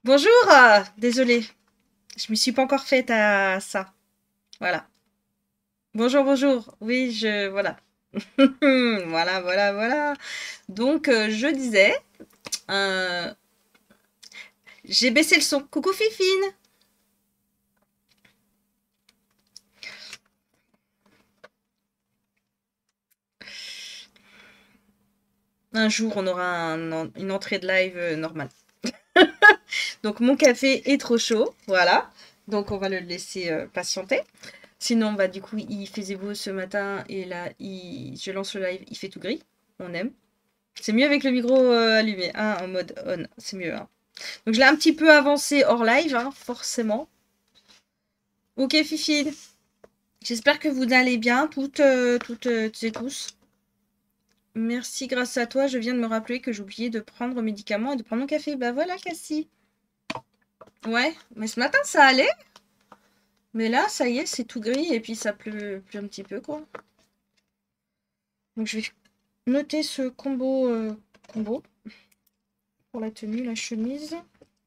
Bonjour, désolée, je m'y suis pas encore faite à ça. Voilà. Bonjour, bonjour. Oui, voilà. Voilà, voilà, voilà. Donc, je disais, euh, j'ai baissé le son. Coucou Fifine. Un jour, on aura une entrée de live normale. Donc, mon café est trop chaud. Voilà. Donc, on va le laisser patienter. Sinon, bah, du coup, il faisait beau ce matin et là, je lance le live, il fait tout gris. On aime. C'est mieux avec le micro allumé, hein, en mode on. C'est mieux, hein. Donc je l'ai un petit peu avancé hors live, hein, forcément. Ok, Fifi. J'espère que vous allez bien, toutes et tous. Merci, grâce à toi, je viens de me rappeler que j'ai oublié de prendre médicaments et de prendre mon café. Bah voilà, Cassie. Ouais, mais ce matin ça allait. Mais là, ça y est, c'est tout gris et puis ça pleut un petit peu, quoi. Donc je vais noter ce combo pour la tenue, la chemise.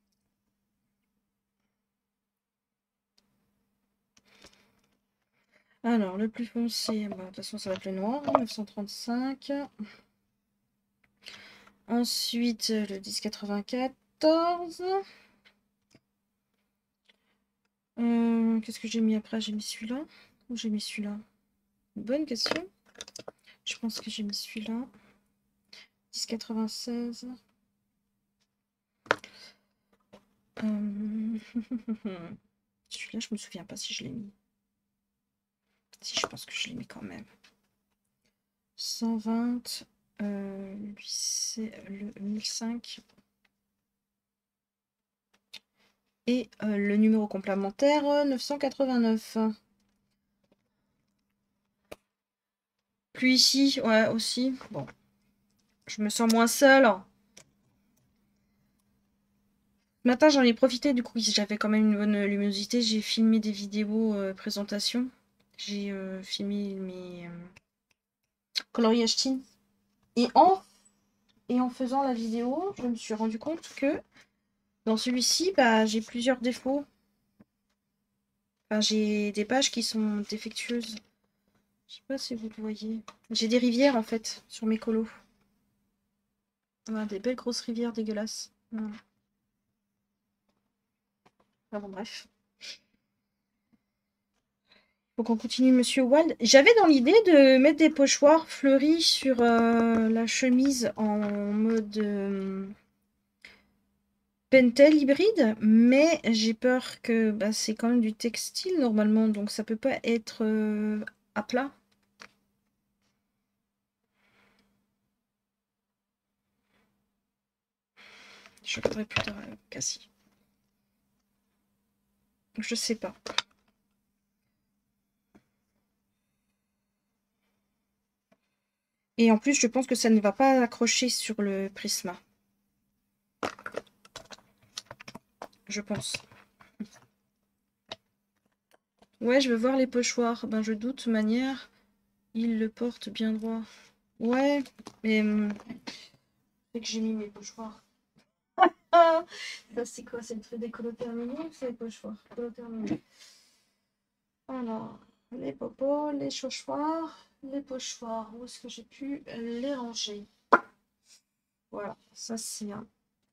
Alors, le plus foncé, bah, de toute façon, ça va être le noir, 935. Ensuite, le 1094. Qu'est-ce que j'ai mis après? J'ai mis celui-là? Ou j'ai mis celui-là? Bonne question. Je pense que j'ai mis celui-là. 1096. Celui-là, je me souviens pas si je l'ai mis. Si, je pense que je l'ai mis quand même. 120. Lui, c'est le 1005. Et le numéro complémentaire, 989. Plus ici, ouais, aussi. Bon, je me sens moins seule. Ce matin, j'en ai profité, du coup, j'avais quand même une bonne luminosité. J'ai filmé des vidéos présentation. J'ai filmé mes coloriages teen. Et en faisant la vidéo, je me suis rendu compte que dans celui-ci, bah, j'ai plusieurs défauts. Enfin, j'ai des pages qui sont défectueuses. Je sais pas si vous le voyez. J'ai des rivières, en fait, sur mes colos. Voilà, des belles grosses rivières dégueulasses. Voilà. Ah bon, bref. Faut qu'on continue, Monsieur Wald. J'avais dans l'idée de mettre des pochoirs fleuris sur la chemise en mode pentel hybride, mais j'ai peur que bah, c'est quand même du textile normalement, donc ça peut pas être à plat. Je regarderai plus tard, Cassie. Je sais pas. Et en plus, je pense que ça ne va pas accrocher sur le prisma. Je pense. Ouais, je veux voir les pochoirs. Ben, je doute, de toute manière, il le porte bien droit. Ouais, mais c'est que j'ai mis mes pochoirs. Ah, ça c'est quoi? C'est le truc des colos terminés ou c'est les pochoirs? Colos terminés. Alors, les popos, les pochoirs, les pochoirs. Où est-ce que j'ai pu les ranger? Voilà, ça c'est un.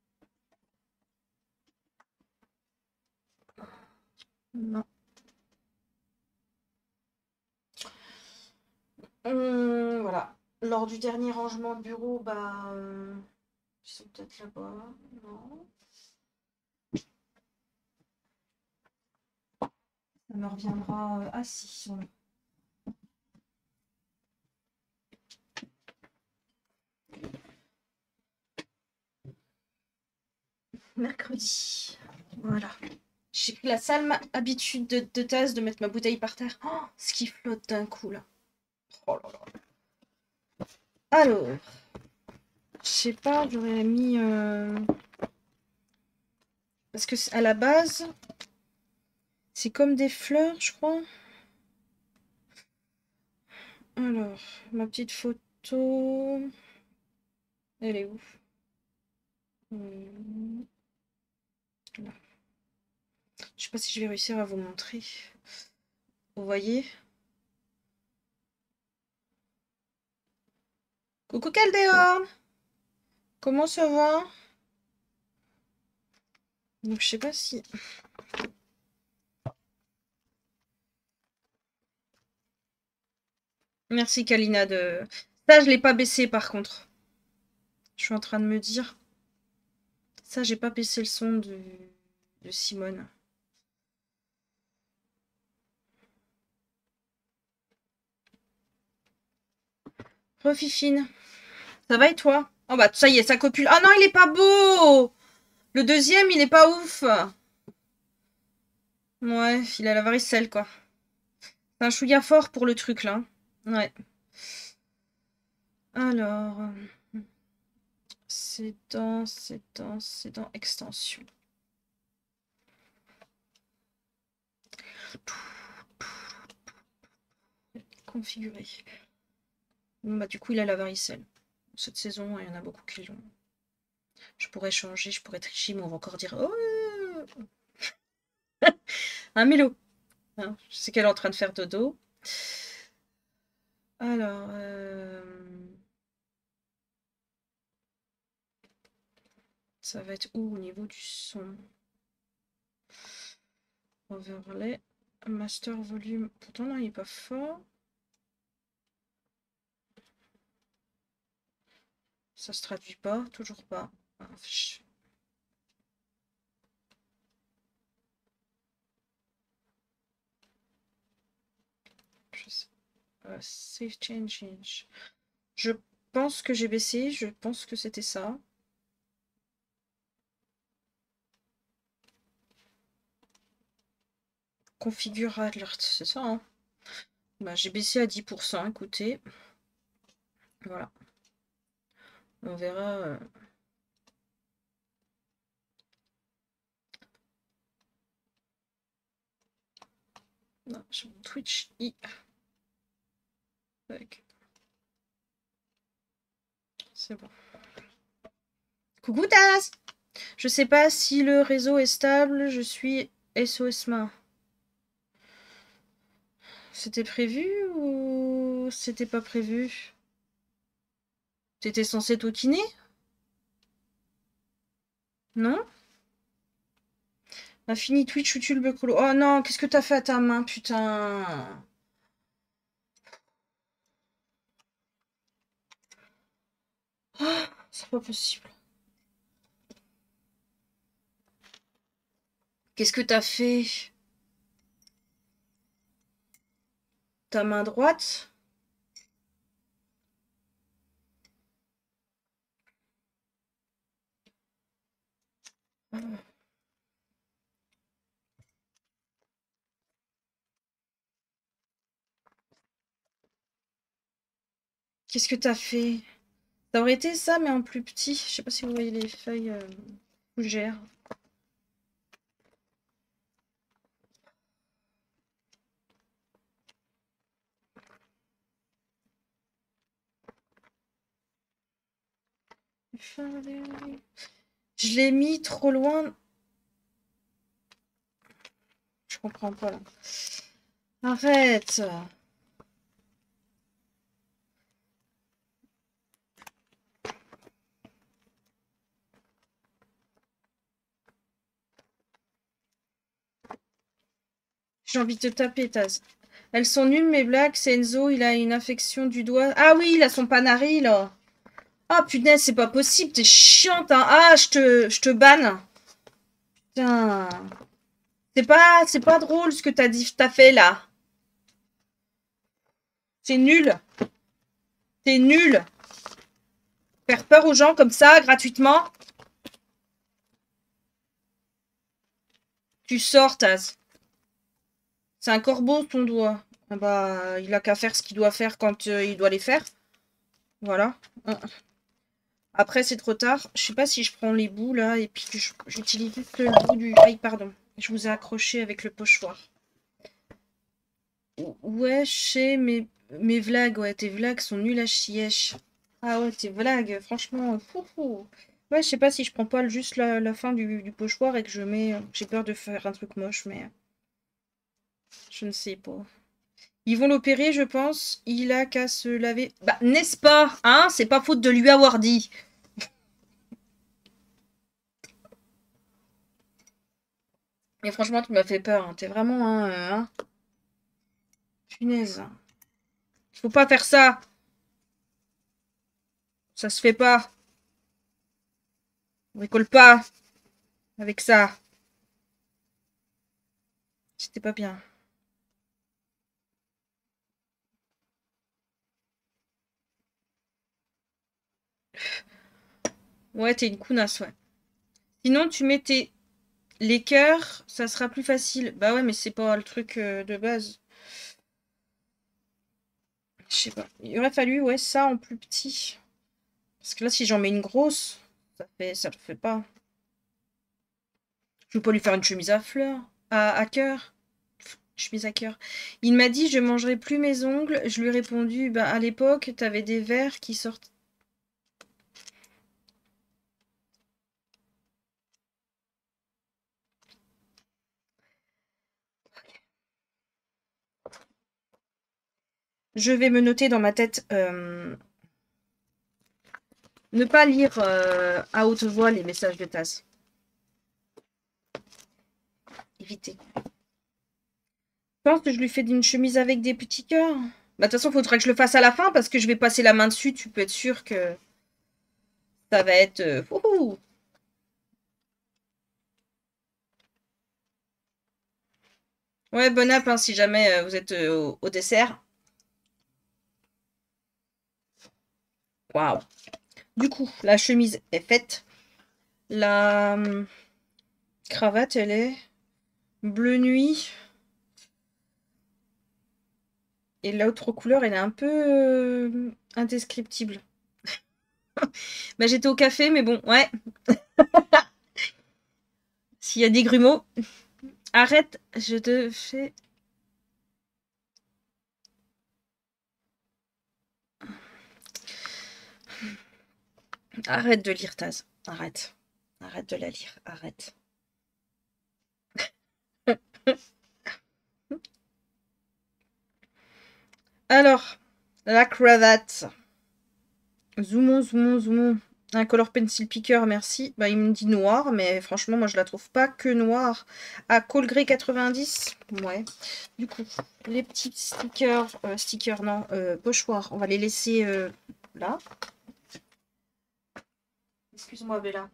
Non. Voilà. Lors du dernier rangement de bureau, bah, ils sont peut-être là-bas. Non. Ça me reviendra. Ah si, ils sont là. Mercredi. Voilà. J'ai pris la sale habitude de tasse de mettre ma bouteille par terre. Oh, ce qui flotte d'un coup là. Oh là là. Alors, je sais pas, j'aurais mis. Parce que à la base, c'est comme des fleurs, je crois. Alors, ma petite photo. Elle est où? Là. Je sais pas si je vais réussir à vous montrer. Vous voyez? Coucou Caldéorne! Comment ça va? Donc je sais pas si... Merci Kalina de... Ça je l'ai pas baissé par contre. Je suis en train de me dire... Ça j'ai pas baissé le son de Simone. Refifine. Ça va et toi? Oh bah ça y est, ça copule. Ah non, il est pas beau! Le deuxième, il est pas ouf. Ouais, il a la varicelle quoi. C'est un chouïa fort pour le truc là. Ouais. Alors... C'est dans extension. Configurer. Bon, bah, du coup, il a la varicelle. Cette saison, il y en a beaucoup qui l'ont. Je pourrais changer, je pourrais tricher, mais on va encore dire oh un Mélo. Hein, je sais qu'elle est en train de faire dodo. Alors. Ça va être où au niveau du son? Overlay. Master volume. Pourtant, là, il n'est pas fort. Ça se traduit pas, toujours pas. Ah, save change. Je pense que j'ai baissé, je pense que c'était ça. Configure alert, c'est ça, hein. Bah, j'ai baissé à 10%, écoutez. Voilà. On verra. Non, sur mon Twitch i. C'est bon. Coucou Taz! Je sais pas si le réseau est stable, je suis SOS main. C'était prévu ou c'était pas prévu? T'étais censé toquiner? Non? Infini Twitch ou tu le colo. Oh non, qu'est-ce que t'as fait à ta main, putain? Oh, c'est pas possible. Qu'est-ce que t'as fait? Ta main droite? Qu'est-ce que t'as fait? Ça aurait été ça, mais en plus petit. Je sais pas si vous voyez les feuilles fougères. Je l'ai mis trop loin. Je comprends pas là. Arrête. J'ai envie de te taper, Taz. Elles sont nulles, mes blagues. C'est Enzo, il a une infection du doigt. Ah oui, il a son panari, là. Ah, punaise, c'est pas possible. T'es chiante, hein. Ah, je te banne. Putain. C'est pas drôle ce que t'as fait, là. C'est nul. C'est nul. Faire peur aux gens comme ça, gratuitement. Tu sors, Taz. C'est un corbeau, ton doigt. Ah bah, il a qu'à faire ce qu'il doit faire quand il doit les faire. Voilà. Après, c'est trop tard. Je sais pas si je prends les bouts, là, et puis j'utilise juste le bout du... Aïe, pardon. Je vous ai accroché avec le pochoir. Ouais, je sais, mes vlogs, ouais, tes vlogs sont nuls à chièche. Ah ouais, tes vlogs, franchement, fou. Ouais, je sais pas si je prends pas juste la fin du pochoir et que je mets... J'ai peur de faire un truc moche, mais je ne sais pas. Ils vont l'opérer, je pense. Il a qu'à se laver. Bah, n'est-ce pas? Hein? C'est pas faute de lui avoir dit. Mais franchement, tu m'as fait peur. Hein. T'es vraiment un... hein. Punaise. Faut pas faire ça. Ça se fait pas. On rigole pas avec ça. C'était pas bien. Ouais, t'es une counasse, ouais. Sinon, tu mets les cœurs, ça sera plus facile. Bah ouais, mais c'est pas le truc de base. Je sais pas. Il aurait fallu, ouais, ça en plus petit. Parce que là, si j'en mets une grosse, ça le fait pas. Je veux pas lui faire une chemise à fleurs, à cœur. Chemise à cœur. Il m'a dit, je mangerai plus mes ongles. Je lui ai répondu, bah à l'époque, t'avais des vers qui sortent. Je vais me noter dans ma tête, ne pas lire à haute voix les messages de Taz. Éviter. Je pense que je lui fais une chemise avec des petits cœurs. Bah, de toute façon, il faudra que je le fasse à la fin parce que je vais passer la main dessus. Tu peux être sûr que ça va être... Ouais, bon app hein, si jamais vous êtes au dessert. Waouh. Du coup, la chemise est faite. La cravate, elle est bleu nuit. Et l'autre couleur, elle est un peu indescriptible. Bah, j'étais au café, mais bon, ouais. S'il y a des grumeaux, arrête, je te fais... Arrête de lire Taz. Arrête. Arrête de la lire. Arrête. Alors, la cravate. Zoomons, zoomons, zoomons. Un color pencil picker, merci. Bah, il me dit noir, mais franchement, moi, je la trouve pas que noire. À Cole Grey 90. Ouais. Du coup, les petits stickers, non, pochoirs, on va les laisser là. Excuse-moi, Bella.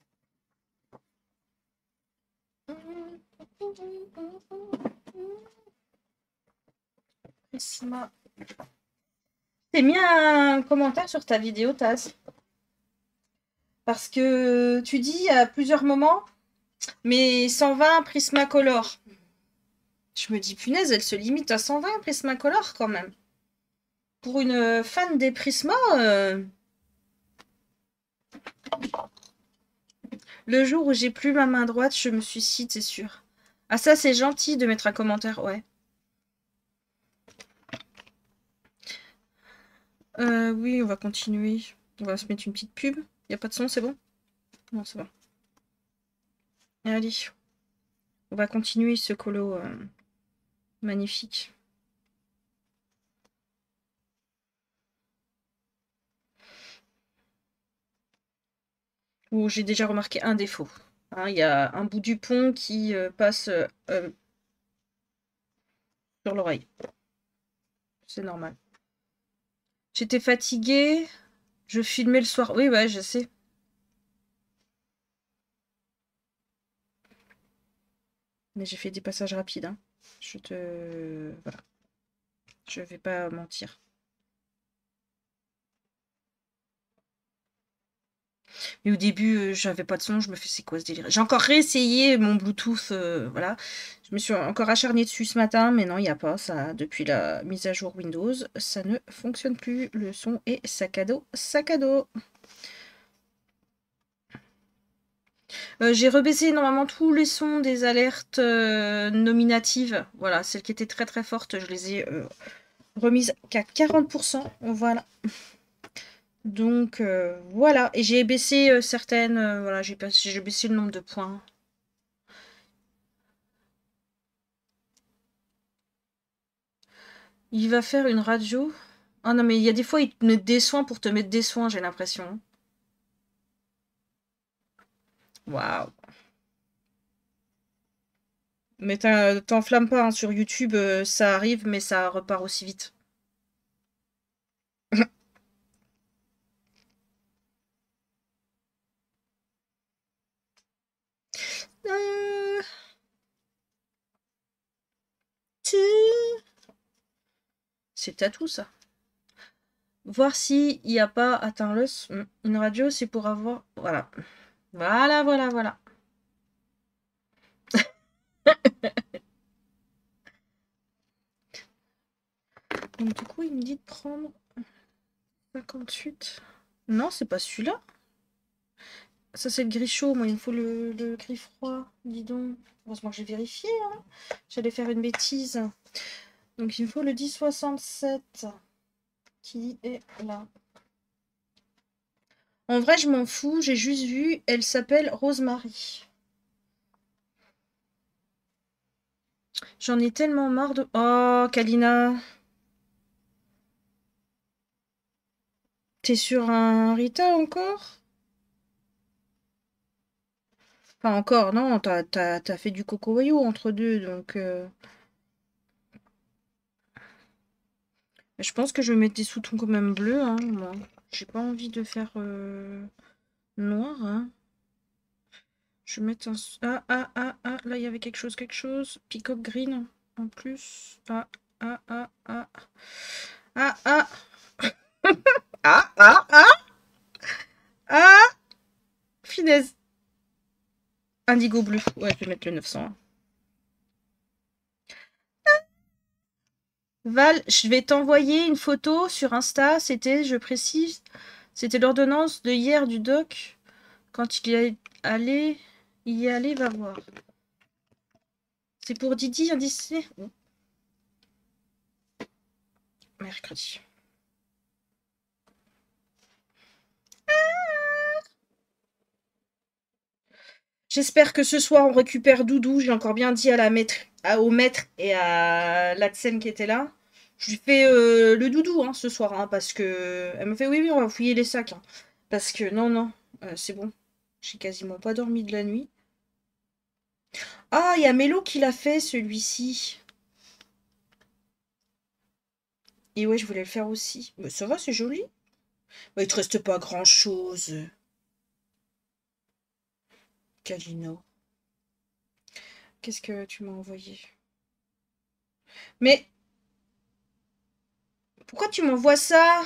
Prisma. T'as mis un commentaire sur ta vidéo, Taz. Parce que tu dis à plusieurs moments, mais 120 Prismacolor. Je me dis, punaise, elle se limite à 120 Prismacolor quand même. Pour une fan des Prisma, le jour où j'ai plus ma main droite, je me suicide, c'est sûr. Ah ça, c'est gentil de mettre un commentaire, ouais. Oui, on va continuer. On va se mettre une petite pub. Y a pas de son, c'est bon? Non, c'est bon. Allez, on va continuer ce colo magnifique. Où j'ai déjà remarqué un défaut. Hein, il y a un bout du pont qui passe sur l'oreille. C'est normal. J'étais fatiguée. Je filmais le soir. Oui, ouais, je sais. Mais j'ai fait des passages rapides. Hein. Je te... Voilà. Je vais pas mentir. Mais au début, j'avais pas de son. Je me fais, c'est quoi ce délire? J'ai encore réessayé mon Bluetooth. Voilà. Je me suis encore acharnée dessus ce matin. Mais non, il n'y a pas ça. Depuis la mise à jour Windows, ça ne fonctionne plus. Le son est sac à dos. Sac à dos. J'ai rebaissé normalement tous les sons des alertes nominatives. Voilà, celles qui étaient très très fortes, je les ai remises qu'à 40%. Voilà. Donc voilà. Et j'ai baissé certaines. Voilà, j'ai baissé le nombre de points. Il va faire une radio. Ah non, mais il y a des fois, ils te mettent des soins pour te mettre des soins, j'ai l'impression. Waouh. Mais t'enflamme pas, hein, sur YouTube, ça arrive, mais ça repart aussi vite. Euh, C'est tatou, ça. Voir s'il n'y a pas atteint l'os. Une radio, c'est pour avoir... Voilà. Voilà, voilà, voilà. Donc du coup, il me dit de prendre 58. Non, c'est pas celui-là. Ça, c'est le gris chaud. Moi, il me faut le gris froid. Dis donc. Heureusement que j'ai vérifié, hein. J'allais faire une bêtise. Donc, il me faut le 1067 qui est là. En vrai, je m'en fous. J'ai juste vu. Elle s'appelle Rosemary. J'en ai tellement marre de... Oh, Kalina. T'es sur un Rita encore? Enfin, encore, non. T'as fait du Coco Wayou entre deux, donc... Je pense que je vais mettre des sous-tons quand même bleus, hein, moi. J'ai pas envie de faire noir, hein. Je vais mettre un... Ah, ah, ah, ah, là, il y avait quelque chose, quelque chose. Peacock green, en plus. Ah, ah, ah, ah. Ah, ah. Ah, ah, ah. Ah. Finesse. Indigo bleu. Ouais, je vais mettre le 900. Val, je vais t'envoyer une photo sur Insta. C'était, je précise, c'était l'ordonnance de hier du doc. Quand il y est allé, va voir. C'est pour Didi, un Disney. Mercredi. J'espère que ce soir on récupère Doudou. J'ai encore bien dit à la maître, au maître et à l'Atsem qui était là. Je lui fais le doudou, hein, ce soir, hein, parce que elle me fait oui, oui, on va fouiller les sacs, hein. Parce que non, non, c'est bon. J'ai quasiment pas dormi de la nuit. Ah, il y a Mélo qui l'a fait, celui-ci. Et ouais, je voulais le faire aussi. Mais ça va, c'est joli. Ouais, il te reste pas grand-chose. Calino. Qu'est-ce que tu m'as envoyé? Mais pourquoi tu m'envoies ça?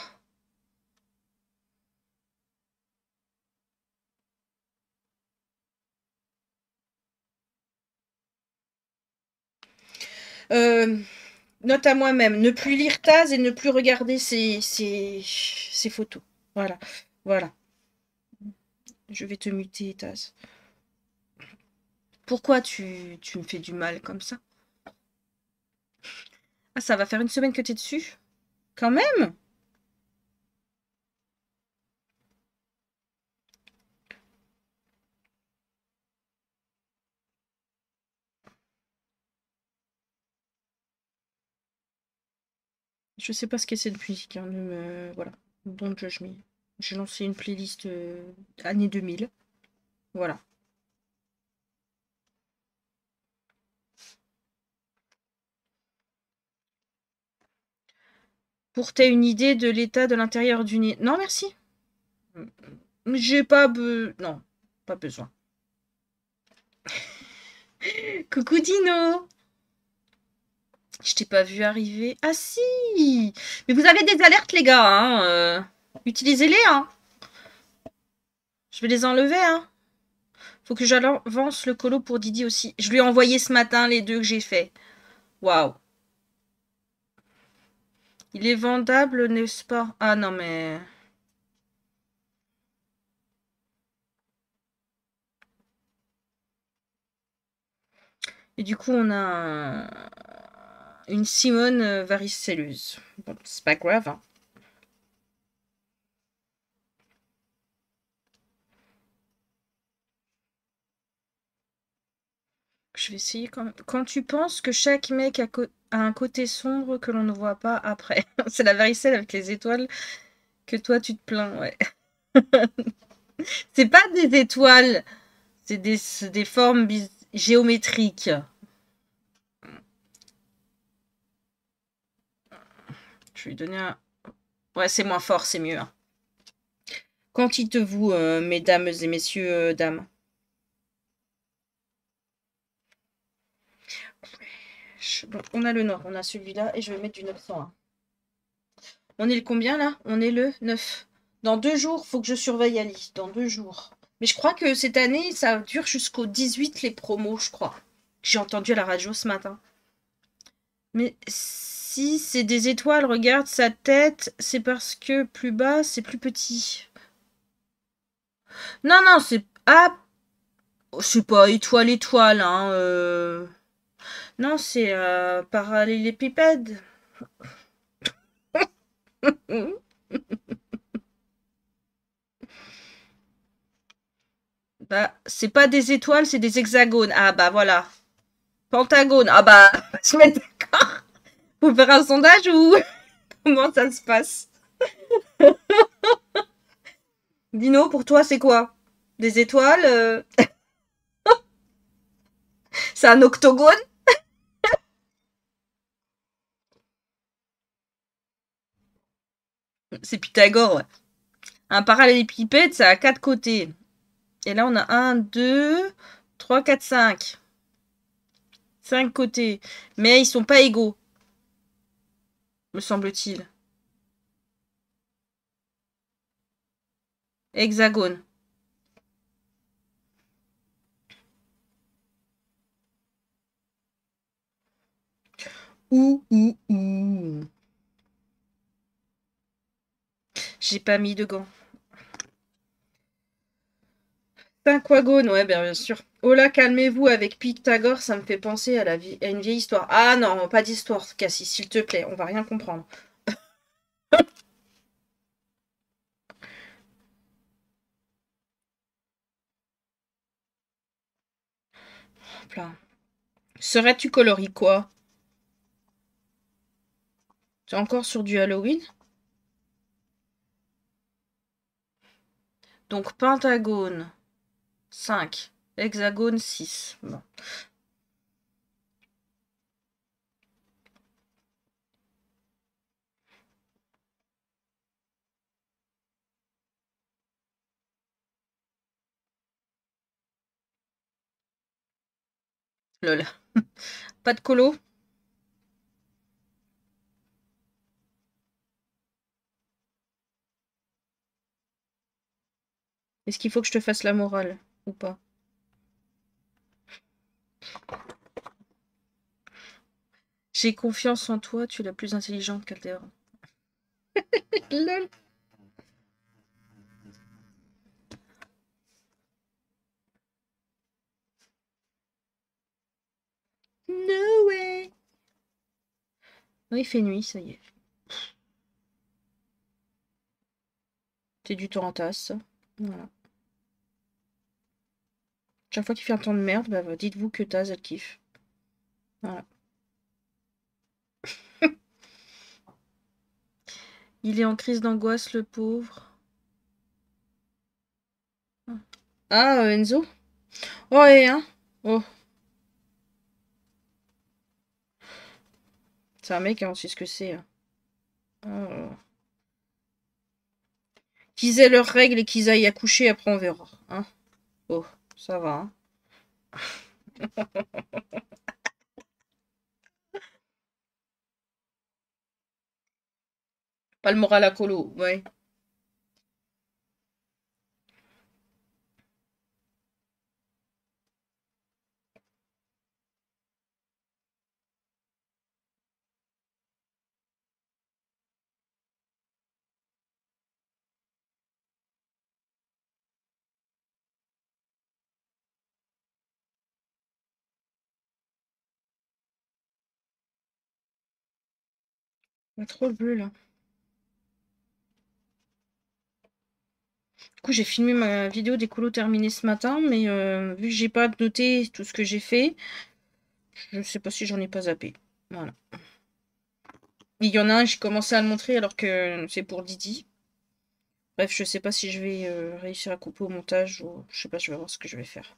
Euh, Note à moi-même, ne plus lire Taz et ne plus regarder ses photos. Voilà, voilà. Je vais te muter, Taz. Pourquoi tu me fais du mal comme ça? Ah, ça va faire une semaine que t'es dessus? Quand même? Je sais pas ce qu'est cette musique, hein, voilà. Don't judge me. J'ai lancé une playlist années 2000. Voilà. Pour t'aies une idée de l'état de l'intérieur du nez. Non, merci. J'ai pas non, pas besoin. Coucou Dino. Je t'ai pas vu arriver. Ah si. Mais vous avez des alertes les gars, hein, utilisez-les, hein. Je vais les enlever, hein. Faut que j'avance le colo pour Didi aussi. Je lui ai envoyé ce matin les deux que j'ai fait. Waouh. Il est vendable, n'est-ce pas? Ah non mais... Et du coup, on a une Simone varicelleuse. Bon, c'est pas grave, hein. Je vais essayer quand même. Quand tu penses que chaque mec a un côté sombre que l'on ne voit pas après. C'est la varicelle avec les étoiles que toi tu te plains, ouais. C'est pas des étoiles, c'est des formes géométriques. Je vais lui donner un... Ouais, c'est moins fort, c'est mieux. Hein. Quand dites-vous, mesdames et messieurs, dames? Bon, on a le noir, on a celui-là, et je vais mettre du 901. On est le combien, là? On est le 9. Dans 2 jours, faut que je surveille Ali. Dans 2 jours. Mais je crois que cette année, ça dure jusqu'au 18, les promos, je crois. J'ai entendu à la radio ce matin. Mais si c'est des étoiles, regarde sa tête, c'est parce que plus bas, c'est plus petit. Non, non, c'est... Ah, c'est pas étoile, étoile, hein. Non, c'est parallélépipède. Bah, c'est pas des étoiles, c'est des hexagones. Ah bah voilà. Pentagone. Ah bah, je mets d'accord. Faut faire un sondage ou comment ça se passe? Dino, pour toi, c'est quoi? Des étoiles C'est un octogone? C'est Pythagore, ouais. Un parallélépipède, ça a 4 côtés. Et là, on a 1, 2, 3, 4, 5. 5 côtés. Mais ils sont pas égaux, me semble-t-il. Hexagone. Ouh. J'ai pas mis de gants. Pinquagone, ouais, bien sûr. Oh là, calmez-vous, avec Pythagore, ça me fait penser à, à une vieille histoire. Ah non, pas d'histoire, Cassie, s'il te plaît, on va rien comprendre. Plein. Serais-tu coloris quoi? Tu es encore sur du Halloween? Donc pentagone 5, hexagone 6. Bon. Lol. Pas de colo? Est-ce qu'il faut que je te fasse la morale ou pas? J'ai confiance en toi, tu es la plus intelligente qu'Altéra. Lol. No way. Oui, il fait nuit, ça y est. T'es du temps en tasse. Voilà. Chaque fois qu'il fait un temps de merde, bah, dites-vous que Taz, elle kiffe. Voilà. Il est en crise d'angoisse, le pauvre. Ah, Enzo? Oh, ouais, hein? Oh. C'est un mec, hein, on sait ce que c'est. Hein. Oh. Qu'ils aient leurs règles et qu'ils aillent accoucher, après on verra. Hein? Oh, ça va. Hein. Pas le moral à colo, ouais. Pas trop le bleu là. Du coup, j'ai filmé ma vidéo des colos terminée ce matin, mais vu que j'ai pas noté tout ce que j'ai fait, Je sais pas si j'en ai pas zappé. Voilà. Il y en a un, j'ai commencé à le montrer alors que c'est pour Didi. Bref, je sais pas si je vais réussir à couper au montage ou je sais pas, je vais voir ce que je vais faire.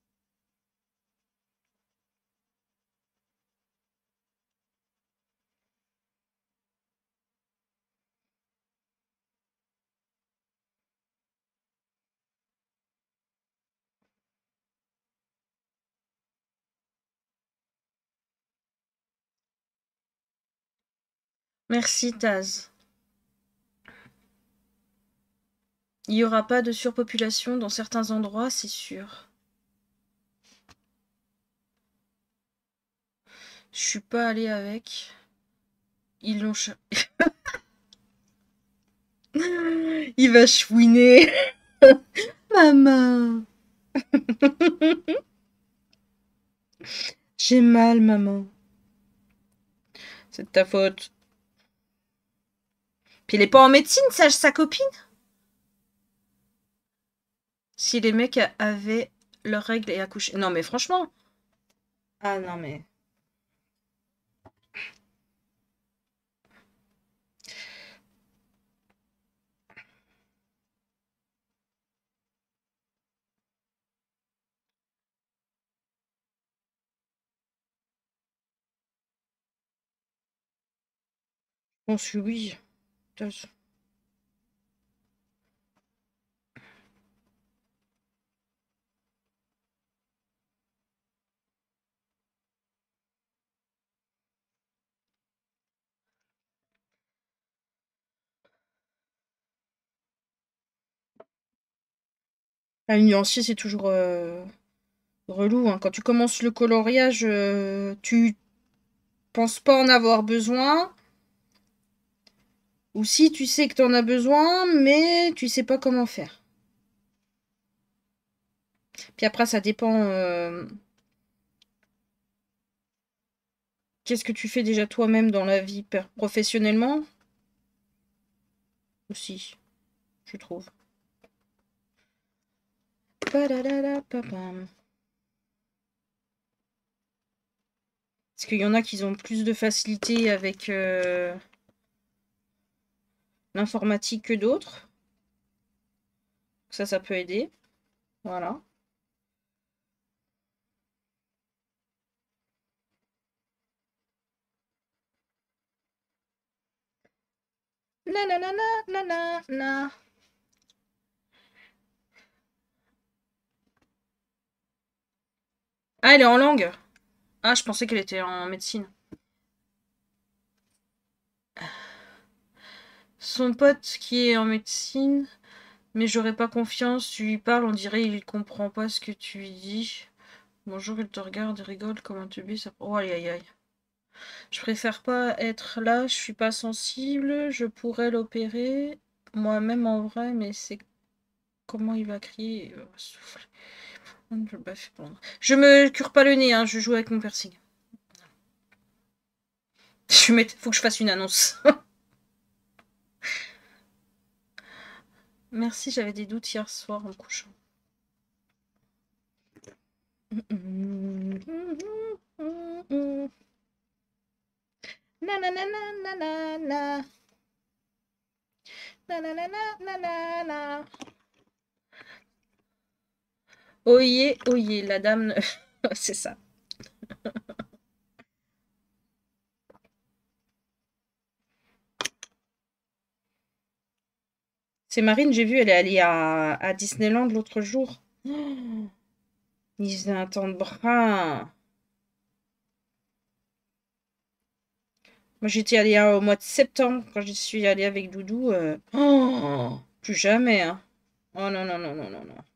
Merci Taz. Il y aura pas de surpopulation dans certains endroits, c'est sûr. Je suis pas allée avec. Ils l'ont... Il va chouiner. Maman. J'ai mal, maman. C'est de ta faute. Puis il est pas en médecine, sa copine. Si les mecs avaient leurs règles et accouché. Non mais franchement. Ah non mais. Je pense que oui. Je Un nuancier, c'est toujours relou. Hein. Quand tu commences le coloriage, tu penses pas en avoir besoin. Ou si tu sais que tu en as besoin, mais tu sais pas comment faire. Puis après, ça dépend. Qu'est-ce que tu fais déjà toi-même dans la vie professionnellement aussi, je trouve. Parce qu'il y en a qui ont plus de facilité avec l'informatique que d'autres. Ça peut aider. Voilà. Nanana. Ah, elle est en langue. Ah, je pensais qu'elle était en médecine. Son pote qui est en médecine, mais j'aurais pas confiance. Tu lui parles, on dirait il comprend pas ce que tu lui dis. Bonjour, il te regarde, il rigole comme un teubé. Ça... Oh, aïe aïe aïe. Je préfère pas être là, je suis pas sensible, je pourrais l'opérer moi-même en vrai, mais c'est comment il va crier, il va souffler. Je me cure pas le nez, hein, je joue avec mon piercing. Faut que je fasse une annonce. Merci, j'avais des doutes hier soir en me couchant. Nanana. Nanana. Oyez, oyez, la dame... C'est ça. C'est Marine, j'ai vu, elle est allée à Disneyland l'autre jour. Oh, il faisait un temps de brun. Moi, j'étais allée au mois de septembre, quand j'y suis allée avec Doudou. Oh, plus jamais, hein. Oh non, non, non, non, non, non.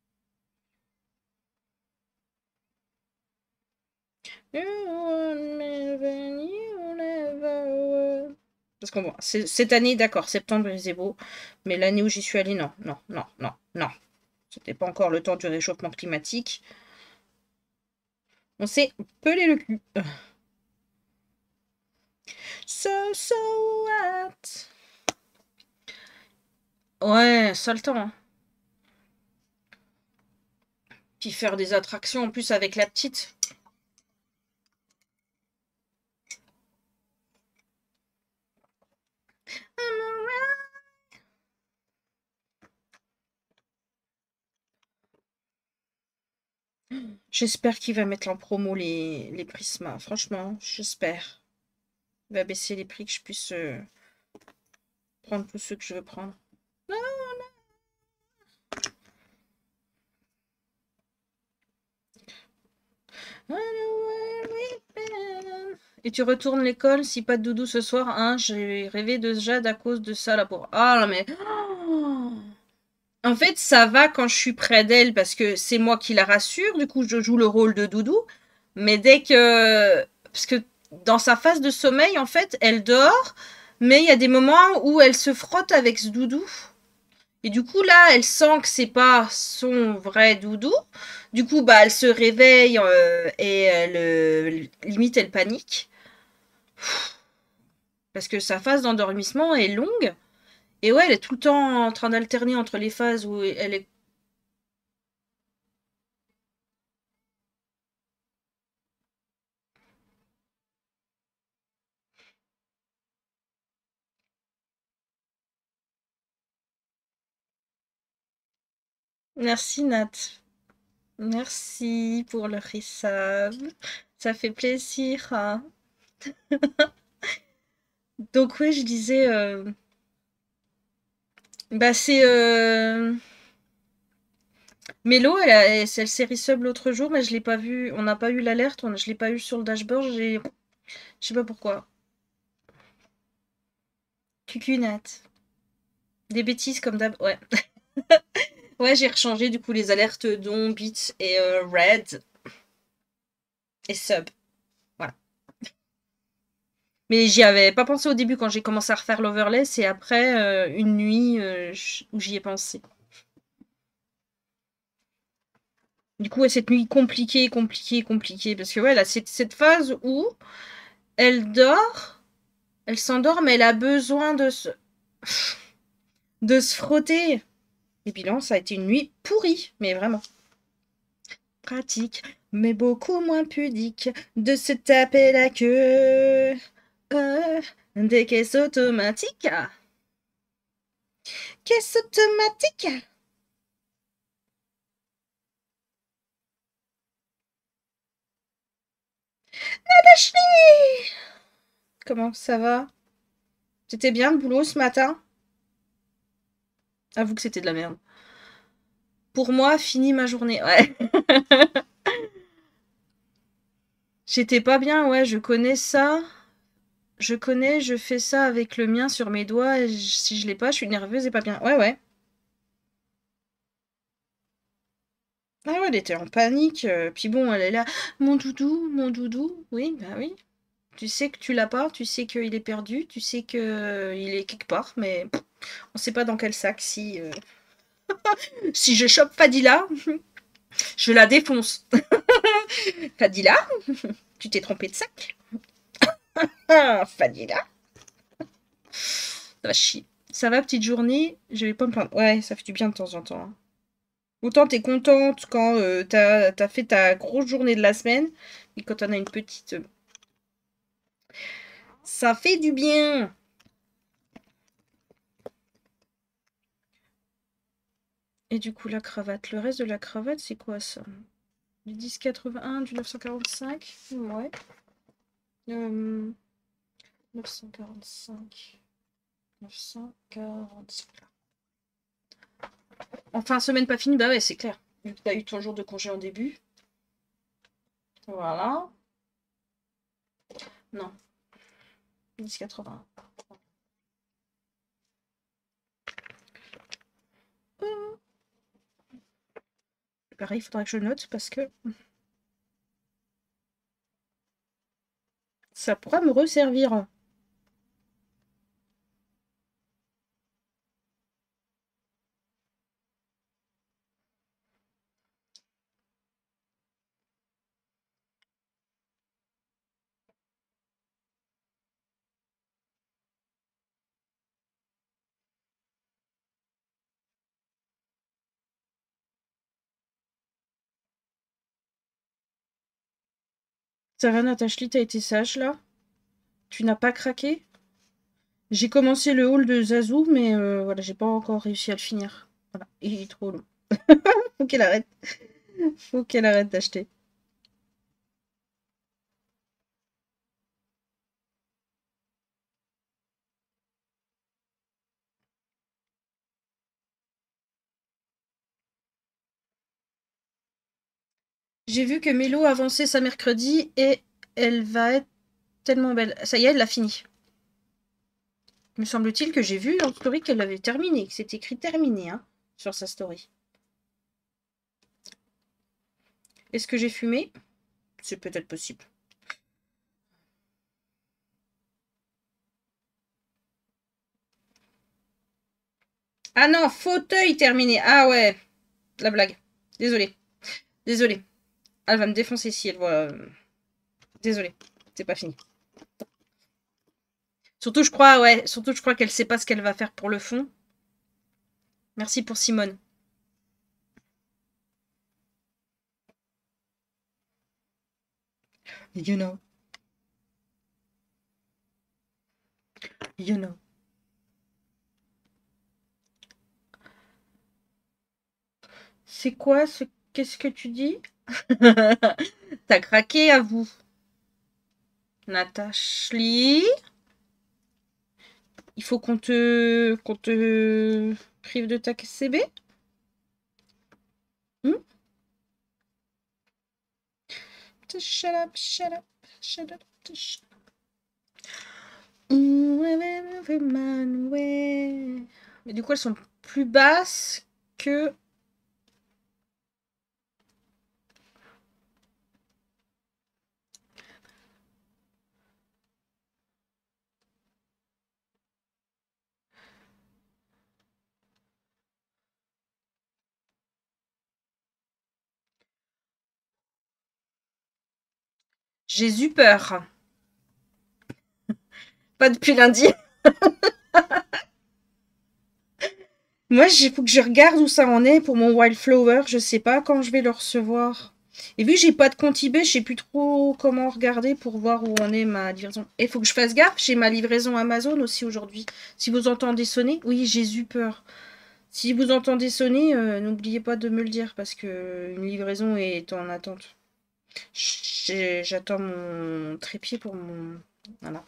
Parce qu'on voit, cette année, d'accord, septembre, il faisait beau. Mais l'année où j'y suis allée, non, non, non, non, non. C'était pas encore le temps du réchauffement climatique. On s'est pelé le cul. So what? Ouais, ça le temps. Hein. Puis faire des attractions en plus avec la petite. J'espère qu'il va mettre en promo les Prisma. Franchement, j'espère. Il va baisser les prix que je puisse prendre tous ceux que je veux prendre. Et tu retournes l'école si pas de doudou ce soir, hein? J'ai rêvé de Jade à cause de ça, la pauvre. Ah non mais... En fait, ça va quand je suis près d'elle parce que c'est moi qui la rassure. Du coup, je joue le rôle de doudou. Mais dès que... Parce que dans sa phase de sommeil, en fait, elle dort. Mais il y a des moments où elle se frotte avec ce doudou. Et du coup, là, elle sent que c'est pas son vrai doudou. Du coup, bah, elle se réveille et limite, elle panique. Parce que sa phase d'endormissement est longue. Et ouais, elle est tout le temps en train d'alterner entre les phases où elle est... Merci Nat. Merci pour le resub. Ça fait plaisir, hein. Donc ouais, je disais... Bah c'est... Mélo, elle s'est resub l'autre jour, mais je l'ai pas vu. On n'a pas eu l'alerte, je l'ai pas eu sur le dashboard. Je sais pas pourquoi. Cucunette. Des bêtises comme d'hab. Ouais. Ouais, j'ai rechangé du coup les alertes dont Beat et Red et Sub. Voilà. Mais j'y avais pas pensé au début quand j'ai commencé à refaire l'overlay. C'est après une nuit où j'y ai pensé. Du coup, ouais, cette nuit compliquée. Parce que ouais, là, c'est cette phase où elle dort, elle s'endort, mais elle a besoin de se frotter. Et puis non, ça a été une nuit pourrie, mais vraiment. Pratique, mais beaucoup moins pudique, de se taper la queue. Des caisses automatiques. Caisse automatique. Ashley! Comment ça va? C'était bien le boulot ce matin? Avoue que c'était de la merde. Pour moi, fini ma journée. Ouais. J'étais pas bien, ouais, je connais ça. Je fais ça avec le mien sur mes doigts. Et si je l'ai pas, je suis nerveuse et pas bien. Ouais, ouais. Ah ouais, elle était en panique. Puis bon, elle est là. Mon doudou, mon doudou. Oui, bah oui. Tu sais que tu l'as pas, tu sais qu'il est perdu, tu sais qu'il est quelque part, mais on sait pas dans quel sac. Si je chope Fadila, je la défonce. Fadila, tu t'es trompé de sac. Ah, Fadila. Ça va chier. Ça va, petite journée, je vais pas me plaindre. Ouais, ça fait du bien de temps en temps, hein. Autant t'es contente quand t'as fait ta grosse journée de la semaine, et quand t'en as une petite... ça fait du bien. Et du coup, la cravate. Le reste de la cravate, c'est quoi ça? Du 1081, du 945? Ouais. 945. 945. Enfin, semaine pas finie, bah ouais, c'est clair. Vu que t'as eu ton jour de congé en début. Voilà. Non. 10,80. Pareil, il faudra que je note parce que ça pourra me resservir. Ça va, Natashli, t'as été sage là? Tu n'as pas craqué? J'ai commencé le haul de Zazu, mais voilà, j'ai pas encore réussi à le finir. Voilà, il est trop long. Faut qu'elle arrête. Faut qu'elle arrête d'acheter. J'ai vu que Mélo avançait sa mercredi et elle va être tellement belle. Ça y est, elle l'a fini. Me semble-t-il que j'ai vu en story qu'elle l'avait terminé, que c'était écrit terminé hein, sur sa story. Est-ce que j'ai fumé? C'est peut-être possible. Ah non, fauteuil terminé. Ah ouais, la blague. Désolée. Désolée. Elle va me défoncer si elle voit. Désolée. C'est pas fini. Surtout, je crois, ouais. Surtout, je crois qu'elle sait pas ce qu'elle va faire pour le fond. Merci pour Simone. You know. You know. C'est quoi ce. Qu'est-ce que tu dis? T'as craqué à vous. Natashli. Il faut qu'on te prive de ta CB. Hmm? Shut up, shut up, shut up, shut up. Mais du coup, elles sont plus basses que. J'ai eu peur. Pas depuis lundi. Moi, il faut que je regarde où ça en est pour mon Wildflower. Je sais pas quand je vais le recevoir. Et vu que j'ai pas de compte eBay, je sais plus trop comment regarder pour voir où en est ma livraison. Et il faut que je fasse gaffe, j'ai ma livraison Amazon aussi aujourd'hui. Si vous entendez sonner, oui, j'ai eu peur. Si vous entendez sonner, n'oubliez pas de me le dire parce que une livraison est en attente. J'attends mon trépied pour mon. Voilà.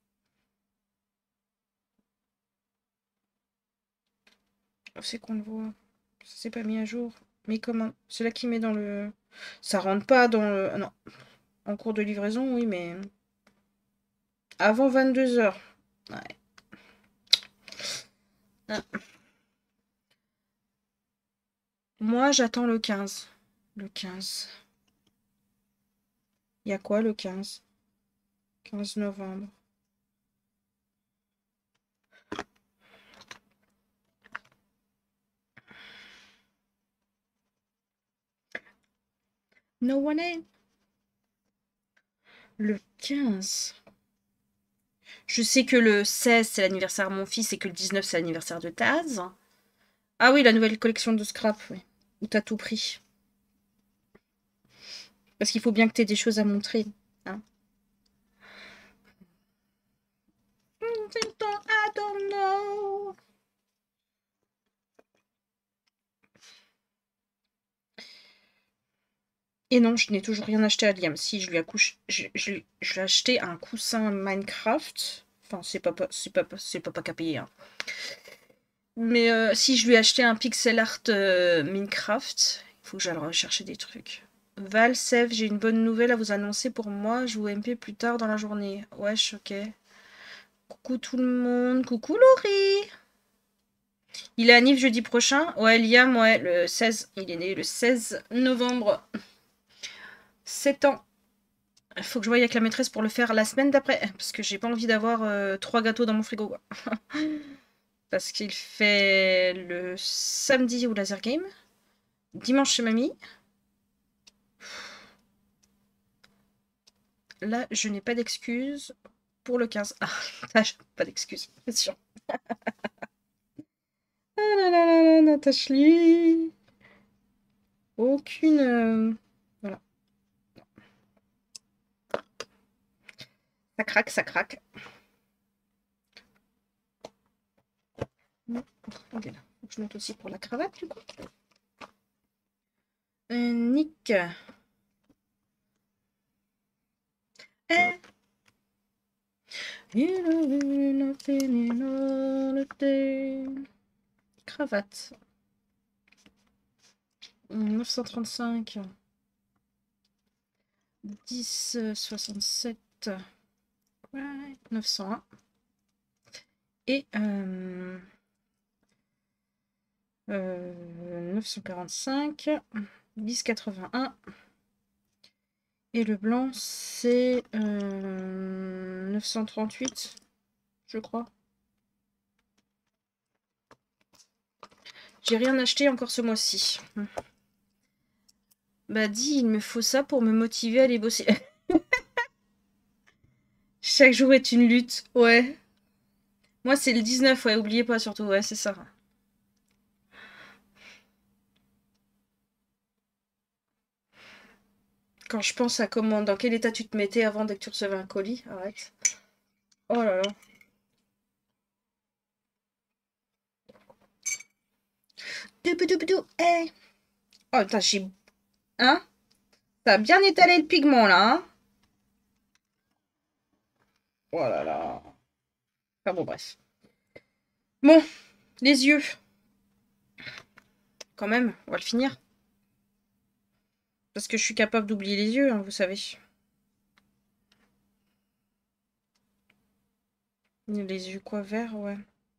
C'est qu'on le voit. Ça s'est pas mis à jour. Mais comment? C'est là qui met dans le. Ça rentre pas dans le. Ah non. En cours de livraison, oui, mais. Avant 22 h. Ouais. Ah. Moi, j'attends le 15. Le 15. Il y a quoi le 15? 15 novembre. No one in. Le 15. Je sais que le 16, c'est l'anniversaire de mon fils et que le 19, c'est l'anniversaire de Taz. Ah oui, la nouvelle collection de scrap, oui. Où t'as tout pris. Parce qu'il faut bien que t'aies des choses à montrer. Hein. I don't know. Et non, je n'ai toujours rien acheté à Liam. Si, je lui ai acheté un coussin Minecraft. Enfin, c'est papa qui a payé. Hein. Mais si, je lui ai acheté un pixel art Minecraft. Il faut que j'aille rechercher des trucs. Val, Sève, j'ai une bonne nouvelle à vous annoncer pour moi. Je vous MP plus tard dans la journée. Wesh, ok. Coucou tout le monde. Coucou Laurie. Il est à Nice jeudi prochain. Ouais, Liam, ouais, le 16. Il est né le 16 novembre. 7 ans. Il faut que je voie avec la maîtresse pour le faire la semaine d'après. Parce que j'ai pas envie d'avoir 3 gâteaux dans mon frigo. Parce qu'il fait le samedi au laser game. Dimanche chez mamie. Là, je n'ai pas d'excuses pour le 15. Ah, là, j'ai pas d'excuses, c'est sûr. Ah là là là là, Natashli. Aucune. Voilà. Ça craque, ça craque. Ok, là. Faut que je monte aussi pour la cravate, du coup. Nick. Cravate. 935. 10, 67. Ouais, 901. Et 945. 1081. Et le blanc, c'est 938, je crois. J'ai rien acheté encore ce mois-ci. Bah dis, il me faut ça pour me motiver à aller bosser. Chaque jour est une lutte, ouais. Moi, c'est le 19, ouais, oubliez pas surtout, ouais, c'est ça. Quand je pense à comment, dans quel état tu te mettais avant dès que tu recevais un colis, arrête. Oh là là. Doubou, hey. Oh, putain, j'ai... Hein? T'as bien étalé le pigment, là, hein? Oh là là. Enfin bon, bref. Bon, les yeux. Quand même, on va le finir. Parce que je suis capable d'oublier les yeux, hein, vous savez. Les yeux quoi, verts, ouais.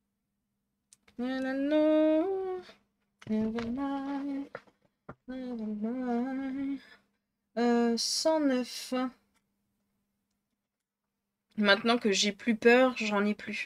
109. Maintenant que j'ai plus peur, j'en ai plus.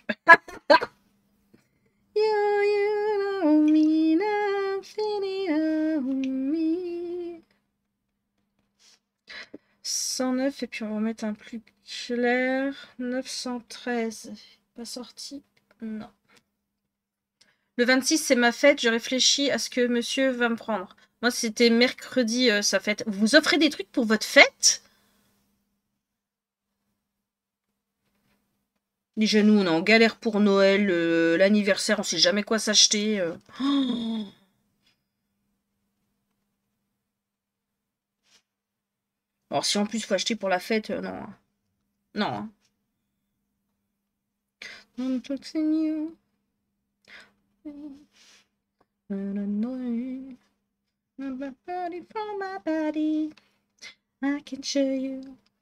109 et puis on va mettre un plus clair. 913. Pas sorti? Non. Le 26, c'est ma fête. Je réfléchis à ce que monsieur va me prendre. Moi, c'était mercredi, sa fête. Vous offrez des trucs pour votre fête? Déjà, nous, on est en galère pour Noël, l'anniversaire, on sait jamais quoi s'acheter. Oh. Alors, si en plus, il faut acheter pour la fête, non. Non. I'm touching you. My body from my body. I can show you.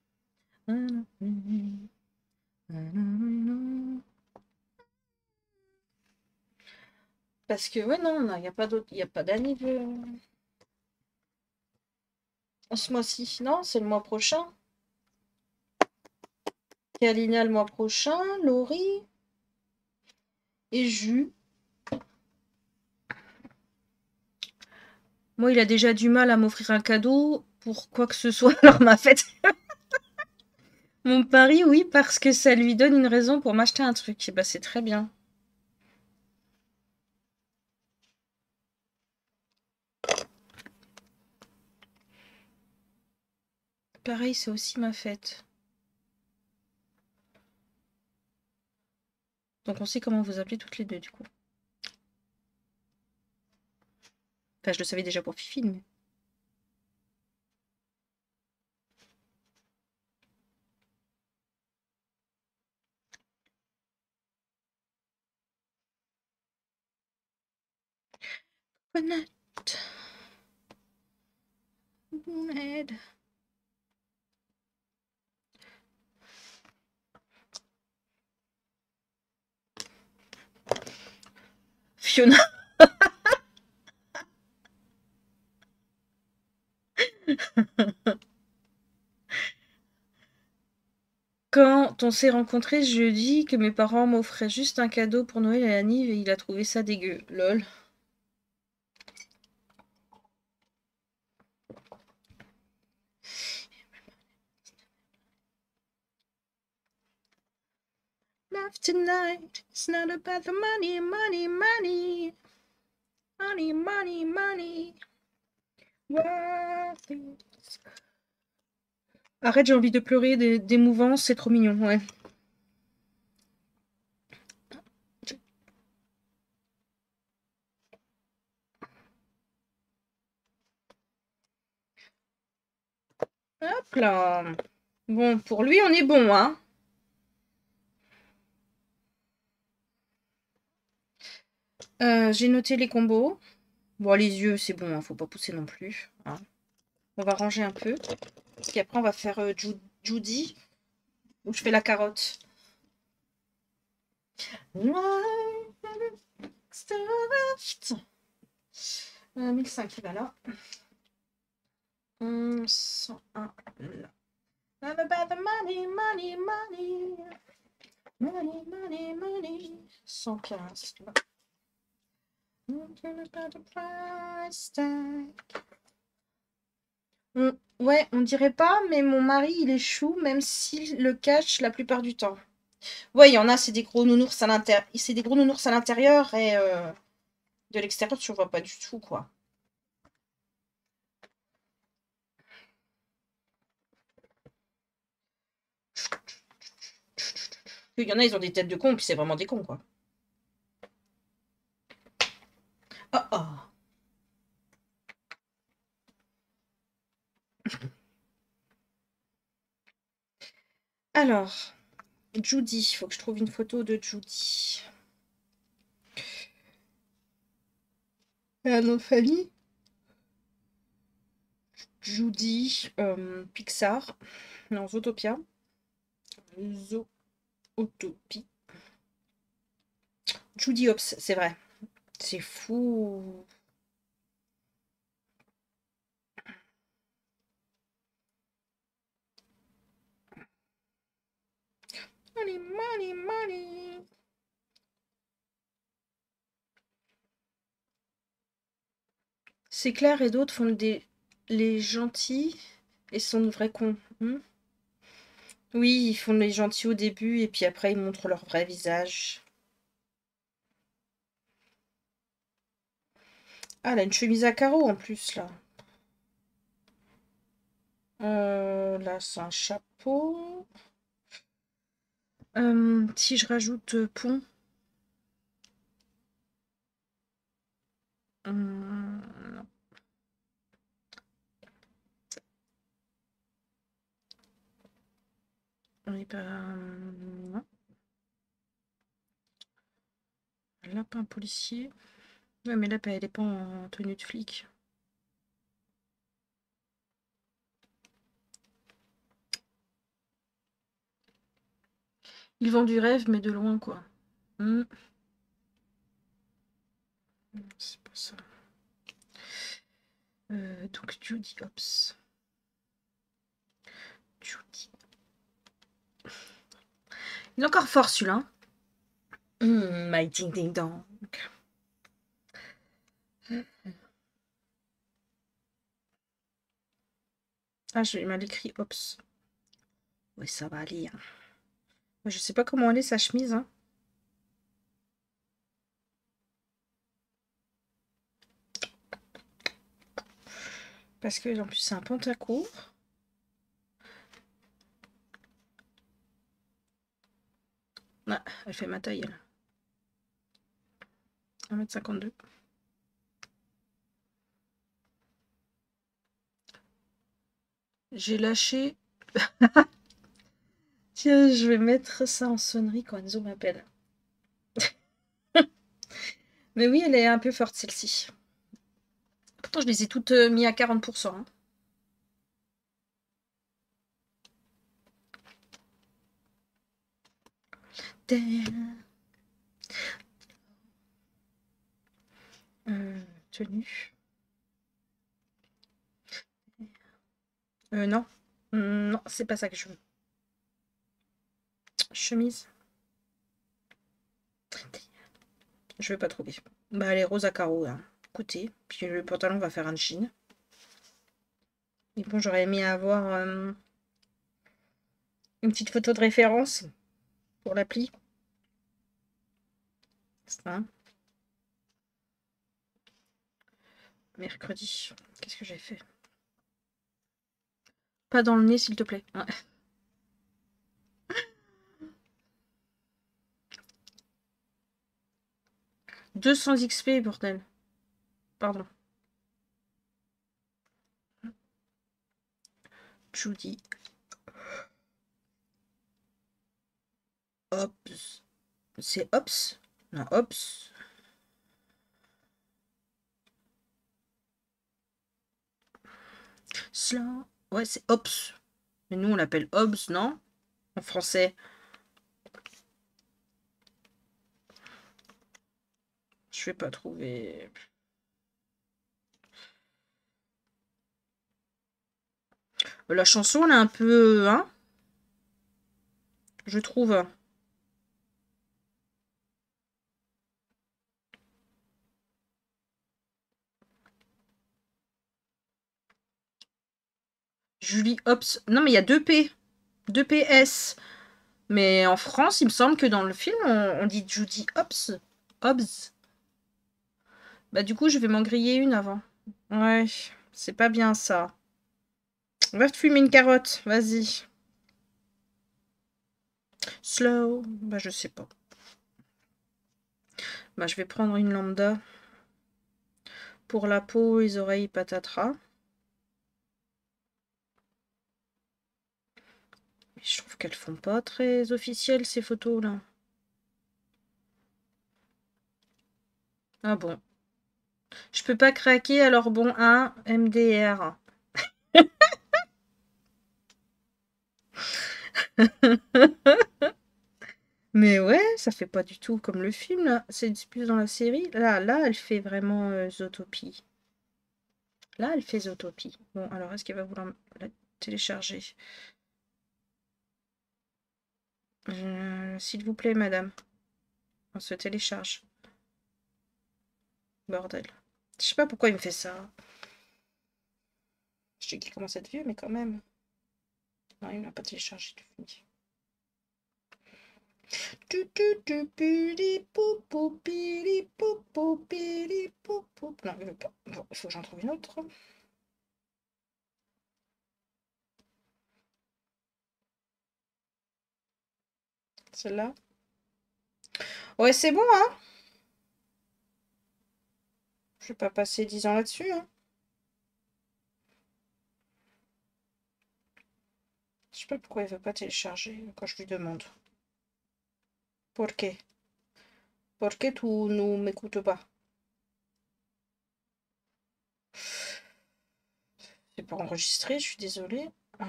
Parce que, ouais, non, il n'y a pas d'autre, il n'y a pas d'anniversaire. Ce mois-ci, non, c'est le mois prochain. Kalina le mois prochain, Laurie et Jus. Moi, il a déjà du mal à m'offrir un cadeau pour quoi que ce soit. Alors, ma fête. Mon pari, oui, parce que ça lui donne une raison pour m'acheter un truc. Et bah, c'est très bien. Pareil, c'est aussi ma fête. Donc, on sait comment vous appelez toutes les deux, du coup. Enfin, je le savais déjà pour Fifi, mais... Coconut. Head. Fiona. Quand on s'est rencontrés, je lui ai dit que mes parents m'offraient juste un cadeau pour Noël et la Nive et il a trouvé ça dégueu. Lol. Love tonight, it's not about the money, money, money. Money, money, money. Worth it. Arrête, j'ai envie de pleurer d'émouvance, c'est trop mignon, ouais. Hop là. Bon, pour lui, on est bon, hein. J'ai noté les combos. Bon, les yeux, c'est bon, hein, faut pas pousser non plus. Hein. On va ranger un peu. Puis après, on va faire Judy, où je fais la carotte. 1005, il va là. 101, là. All about the money, money, money. Money, money, money. 115, là. Ouais, on dirait pas, mais mon mari, il est chou, même s'il le cache la plupart du temps. Ouais, il y en a, c'est des gros nounours à l'intérieur. C'est des gros nounours à l'intérieur et de l'extérieur, tu vois pas du tout, quoi. Il y en a, ils ont des têtes de cons, puis c'est vraiment des cons, quoi. Oh oh. Alors, Judy, il faut que je trouve une photo de Judy. Un nom de famille Judy, Pixar. Non, Zootopia. Zootopie. Judy Hopps, c'est vrai. C'est fou. Money, money, money. C'est clair et d'autres font les gentils et sont de vrais cons. Oui, ils font les gentils au début et puis après ils montrent leur vrai visage. Ah, elle a une chemise à carreaux en plus là. Là, c'est un chapeau. Si je rajoute pont. Non. On est pas. Non. Lapin policier. Ouais, mais là, elle est pas en tenue de flic. Ils vendent du rêve, mais de loin, quoi. C'est pas ça. Donc, Judy Hopps. Judy. Il est encore fort, celui-là. My ding ding dong. Ah, j'ai mal écrit Hopps. Oui, ça va aller. Hein. Je sais pas comment elle est, sa chemise. Hein. Parce que, en plus, c'est un pantacourt. Ah, elle fait ma taille, elle. 1,52 m. J'ai lâché. Tiens, je vais mettre ça en sonnerie quand Enzo m'appelle. Mais oui, elle est un peu forte, celle-ci. Pourtant, je les ai toutes mis à 40%. Hein. Tenue. Non. Non, c'est pas ça que je veux. Chemise. Je vais pas trouver. Bah, elle est rose à carreaux. Hein. Écoutez. Puis le pantalon va faire un jean. Et bon, j'aurais aimé avoir une petite photo de référence pour l'appli. Ça. Mercredi. Qu'est-ce que j'ai fait? Pas dans le nez, s'il te plaît. Ouais. 200 XP, bordel. Pardon. Judy. Hobbs. C'est Hobbs? Non, Hobbs. Cela. Ouais, c'est Hobbs. Mais nous, on l'appelle Hobbs, non? En français. Je vais pas trouver. La chanson, elle est un peu. Hein? Je trouve. Julie Hobbs. Non, mais il y a 2 P. 2 PS. Mais en France, il me semble que dans le film, on dit Judy Hobbs. Hobbs. Bah, du coup, je vais m'en griller une avant. Ouais, c'est pas bien ça. Va te fumer une carotte, vas-y. Slow. Bah, je sais pas. Bah, je vais prendre une lambda. Pour la peau, les oreilles, patatras. Mais je trouve qu'elles font pas très officielles, ces photos-là. Ah bon. Je peux pas craquer, alors bon, un MDR. Mais ouais, ça fait pas du tout comme le film, là. C'est plus dans la série. Là, elle fait vraiment Zootopie. Là, elle fait Zootopie. Bon, alors, est-ce qu'elle va vouloir la télécharger? S'il vous plaît, madame. On se télécharge. Bordel. Je sais pas pourquoi il me fait ça. Je sais qu'il commence à être vieux, mais quand même. Non, il n'a pas téléchargé du film. Non, il veut pas. Bon, il faut que j'en trouve une autre. Celle-là. Ouais, c'est bon, hein. Je vais pas passer 10 ans là-dessus, hein. Je sais pas pourquoi il veut pas télécharger quand je lui demande. Por qué? Por qué tu no m'écoutes pas? C'est pas enregistré, je suis désolée.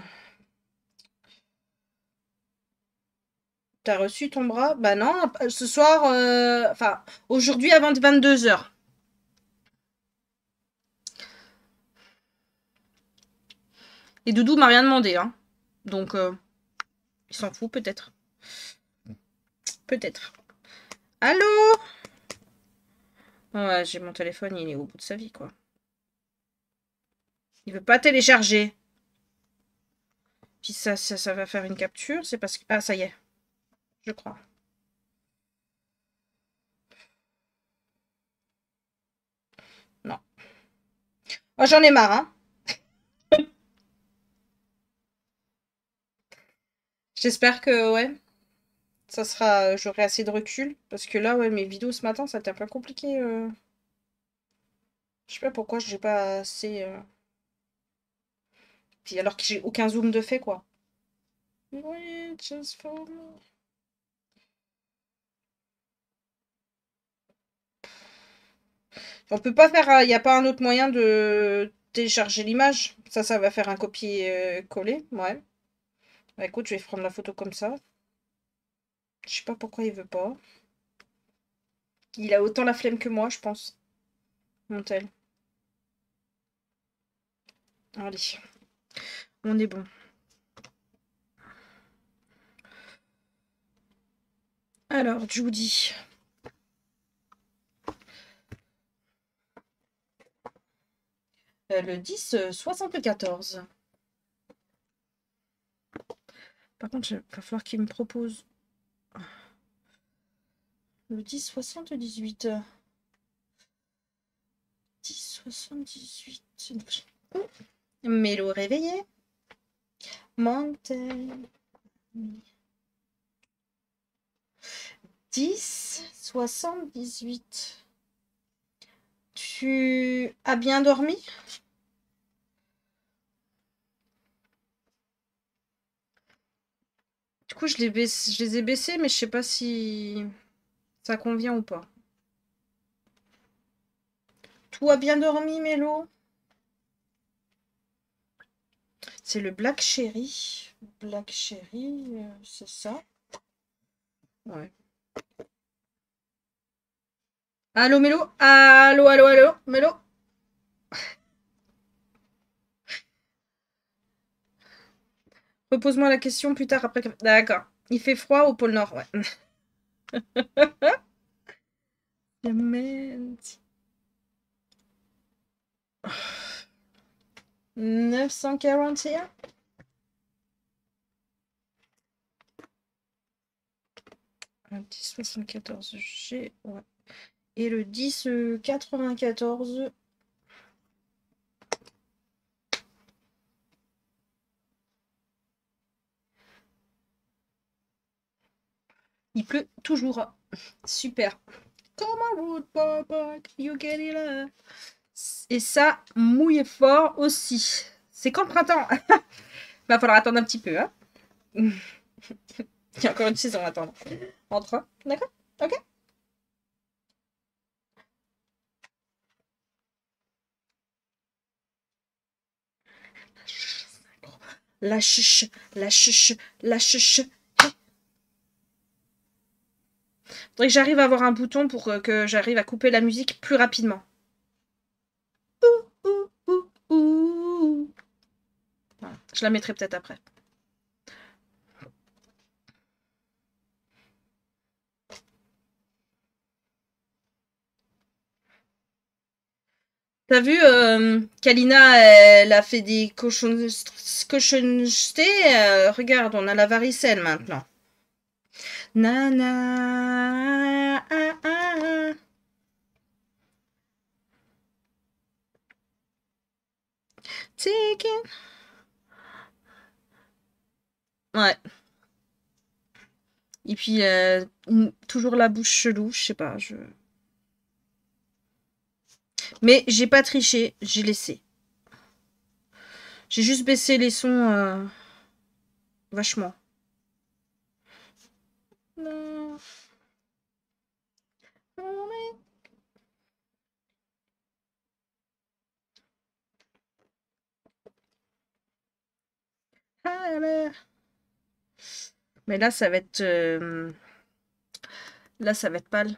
T'as reçu ton bras? Bah non, ce soir, enfin, aujourd'hui avant 22 h. Et Doudou m'a rien demandé, hein. Donc, il s'en fout peut-être. Peut-être. Allô? Ouais, j'ai mon téléphone, il est au bout de sa vie, quoi. Il veut pas télécharger. Puis ça va faire une capture, c'est parce que... Ah, ça y est. Je crois. Non. Oh, j'en ai marre, hein. J'espère que, ouais, ça sera... J'aurai assez de recul. Parce que là, ouais, mes vidéos ce matin, ça a été un peu compliqué. Je sais pas pourquoi j'ai pas assez... Puis alors que j'ai aucun zoom de fait, quoi. Oui, just for me. On peut pas faire... Il n'y a pas un autre moyen de télécharger l'image. Ça va faire un copier-coller, ouais. Bah écoute, je vais prendre la photo comme ça. Je sais pas pourquoi il veut pas. Il a autant la flemme que moi, je pense. Montel. Allez, on est bon. Alors, Judy. Le 10-74. Par contre, il va falloir qu'il me propose. Le 10-78. 10-78. Mélo réveillé. Montel. 10-78. Tu as bien dormi? coup, je les ai baissés, mais je sais pas si ça convient ou pas. Tout a bien dormi, Mélo? C'est le Black Cherry. Black Cherry, c'est ça. Ouais. Allô, Mélo? Allô, allô, allô, Mélo? Repose-moi la question plus tard après. D'accord. Il fait froid au pôle Nord, ouais. 941. Un 1074G, ouais. Et le 1094. Il pleut toujours. Super. Come on, Papa, you get it up. Et ça mouille fort aussi. C'est quand le printemps? Va falloir attendre un petit peu, hein. Il y a encore une saison à attendre. Entre, d'accord? Ok. La chuche, la chuche, la chuche. Faudrait que j'arrive à avoir un bouton pour que j'arrive à couper la musique plus rapidement. Ouh, ouh, ouh. Voilà. Je la mettrai peut-être après. T'as vu, Kalina, elle a fait des cochonnetés. Regarde, on a la varicelle maintenant. Nana. Ah, ah. Taking. Ouais. Et puis, toujours la bouche chelou, je sais pas. Mais j'ai pas triché, j'ai laissé. J'ai juste baissé les sons vachement. Non. Mais là, ça va être... là, ça va être pâle.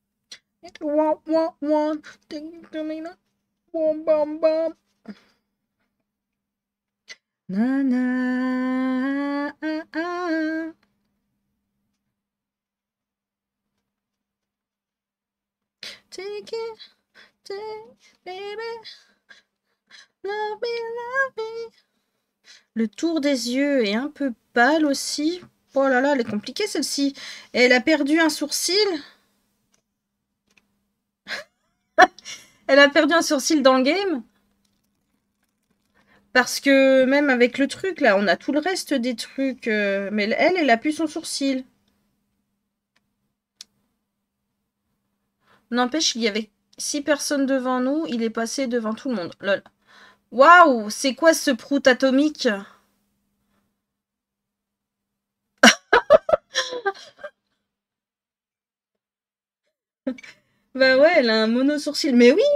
Nana. Take it, baby. Love me, love me. Le tour des yeux est un peu pâle aussi. Oh là là, elle est compliquée celle-ci. Elle a perdu un sourcil. Elle a perdu un sourcil dans le game. Parce que même avec le truc, là, on a tout le reste des trucs. Mais elle a plus son sourcil. N'empêche, il y avait 6 personnes devant nous. Il est passé devant tout le monde. Lol. Waouh, c'est quoi ce prout atomique? Bah ouais, elle a un mono-sourcil. Mais oui,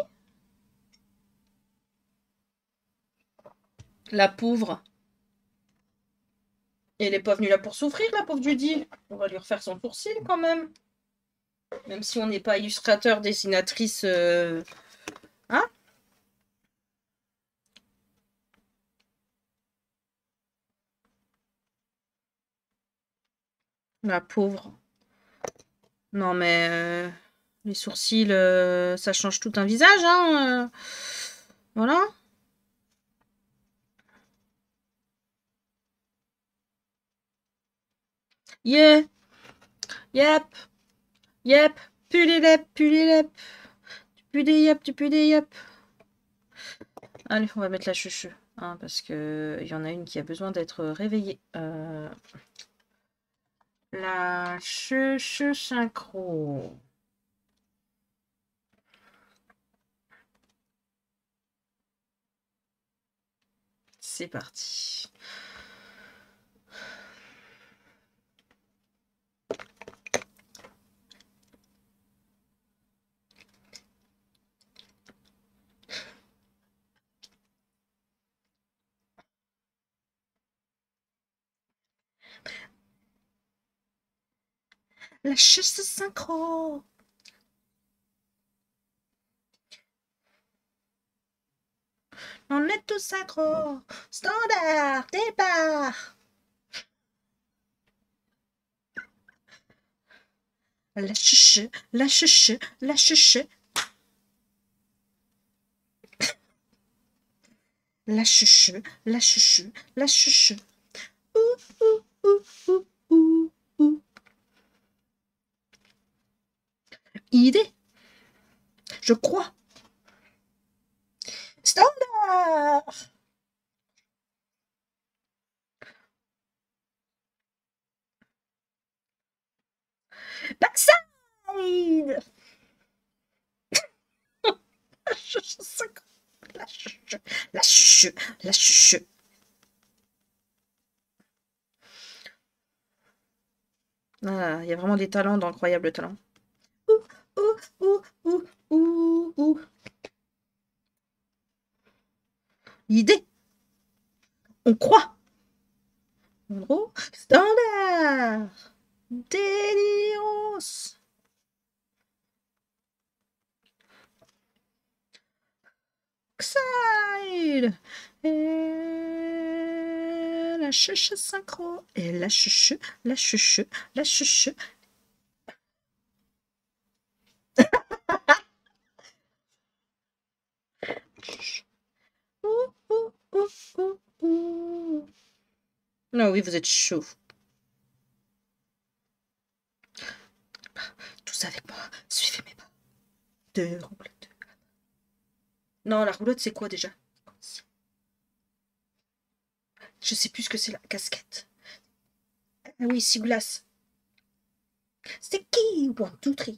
la pauvre. Elle est pas venue là pour souffrir, la pauvre Judy. On va lui refaire son sourcil quand même. Même si on n'est pas illustrateur, dessinatrice. Hein? La pauvre. Non mais les sourcils, ça change tout un visage, hein. Voilà. Yeah. Yep. Yep. Pulilep, pulilep. Tu pues des yep, tu pues des yep. Allez, on va mettre la chuchu. Hein, parce que il y en a une qui a besoin d'être réveillée. La chuchu synchro. C'est parti. La chasse synchro. On est tous synchro. Standard, départ. La chuche, la chuche, la chuche. La chuche, la chuche, la chuche. Ouh, ouh, ouh, ouh, ouh, ouh. Idée. Je crois. Standard. Backside. La chuche synchro. La chuche, la chuche, la chuche. Ah, il y a vraiment des talents, d'incroyables talents. Ouh, ouh, ouh, ouh, ouh, ouh. Idée. On croit. En gros, standard. Déliros. Side. Et la chuche synchro. Et la chuche, la chuche, la chuche. Ouh, ouh, ouh, ouh, ouh. Non, oui, vous êtes chaud. Tous avec moi. Suivez mes pas. Deux roulettes. Non, la roulotte, c'est quoi déjà? Je sais plus ce que c'est la casquette. Ah oui, six glaces. C'est qui? One, two, three.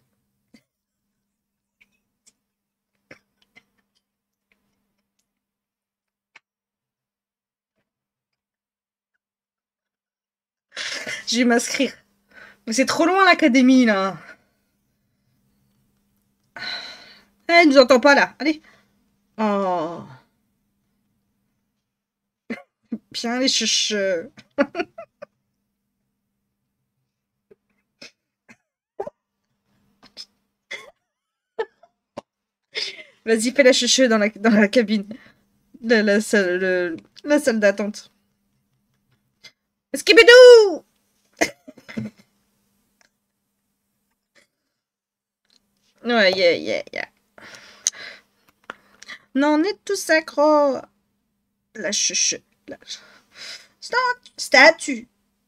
Je vais m'inscrire. Mais c'est trop loin l'académie là. Ah, elle nous entend pas là. Allez. Oh. Bien les chuches. Vas-y, fais la chuche dans la cabine. La salle d'attente. Skibidou! Ouais, yeah, yeah, yeah. Non, on est tous accro. La chuche. La... Statue.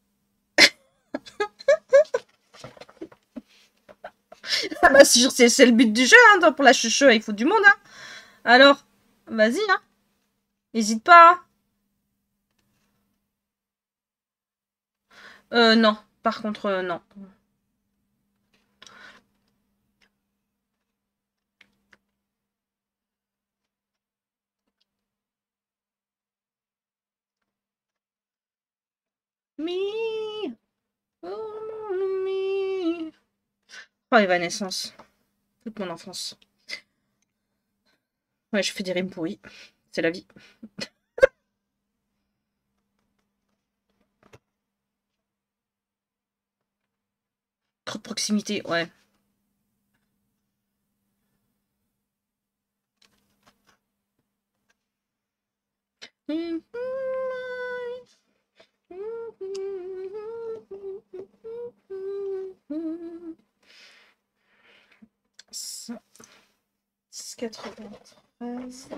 Ah bah c'est le but du jeu, hein, pour la chuche, il faut du monde, hein. Alors, vas-y, hein. N'hésite pas, hein. Non. Par contre, non. Me. Oh, me. Oh, Evanescence. Toute mon enfance. Ouais, je fais des rimes pourries. C'est la vie. Trop de proximité, ouais. Ça, 93.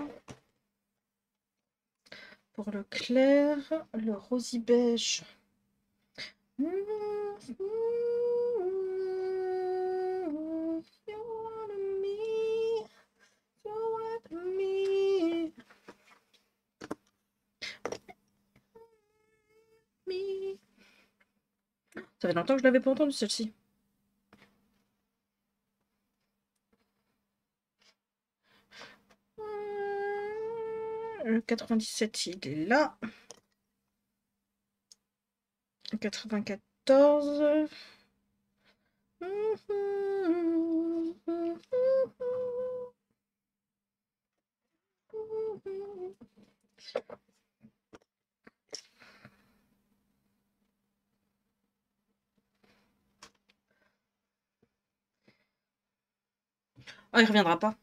Pour le clair, le rosy beige. Ça fait longtemps que je l'avais pas entendu celle-ci. Le 97, il est là. 94. il reviendra pas.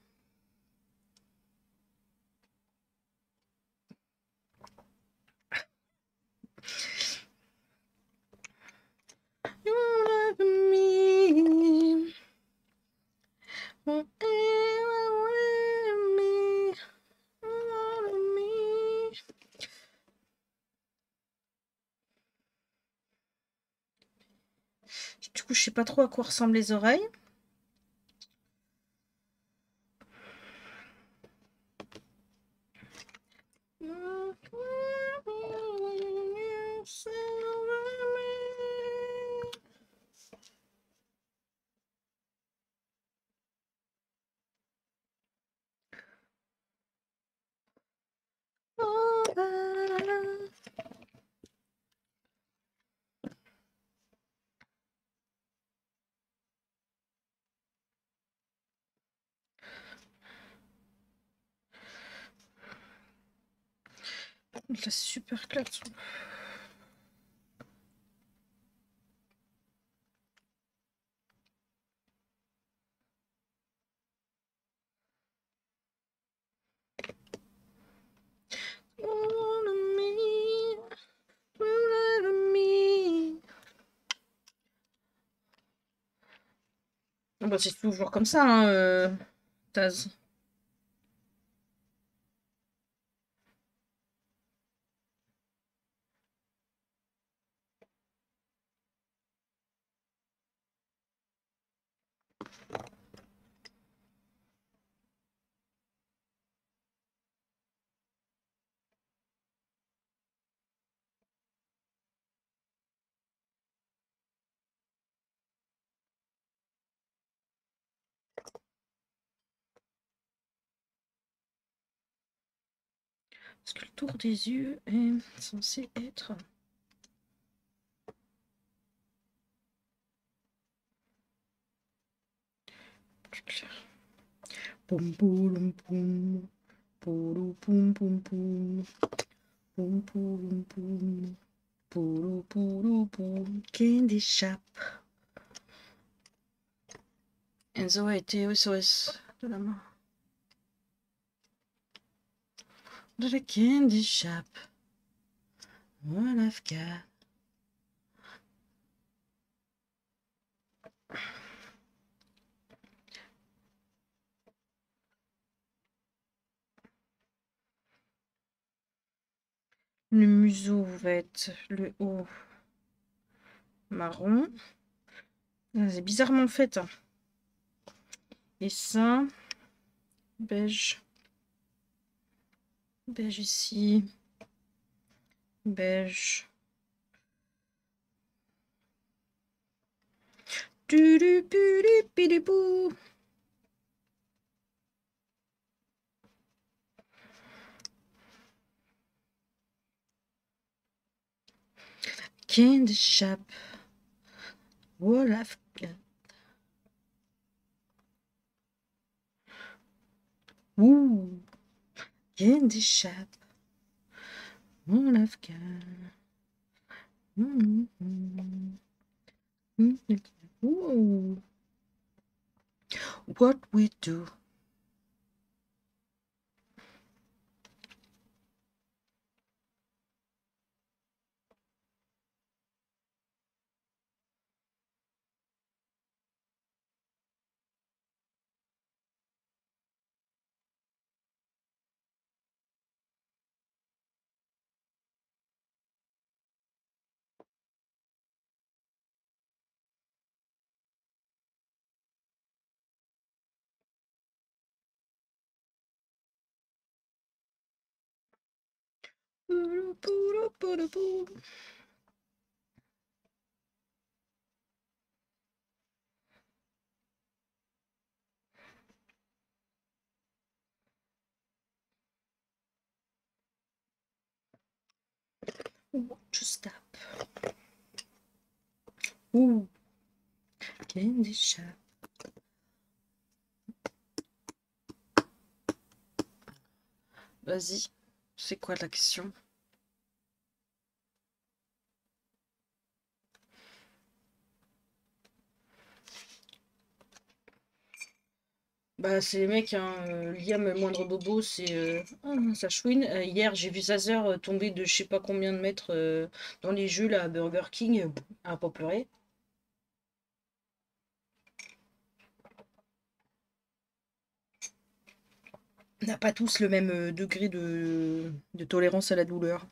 You love me. Du coup, je sais pas trop à quoi ressemblent les oreilles. La super classe. Bah, c'est toujours comme ça, hein, Taz. Parce que le tour des yeux est censé être plus clair. Poum poum poum. Poum poum poum poum. Poum poum poum. Poum poum poum. Candy Shop. Enzo a été au SOS de la main. De la Candy Shop. What I've got. Le museau va être le haut marron. C'est bizarrement fait. Hein. Et ça, beige. Beige ici. Beige. Candy Shop. What I've got. Ooh. Candy Shop. What I've got. Ooh. What we do. To stop. Ooh. Candy Shop. Vas-y, c'est quoi la question? Bah, c'est les mecs, hein. Liam Moindre Bobo, c'est. Oh, ça chouine. Hier, j'ai vu sa sœur tomber de je sais pas combien de mètres dans les jeux là, à Burger King. Elle a pas pleuré. On n'a pas tous le même degré de tolérance à la douleur.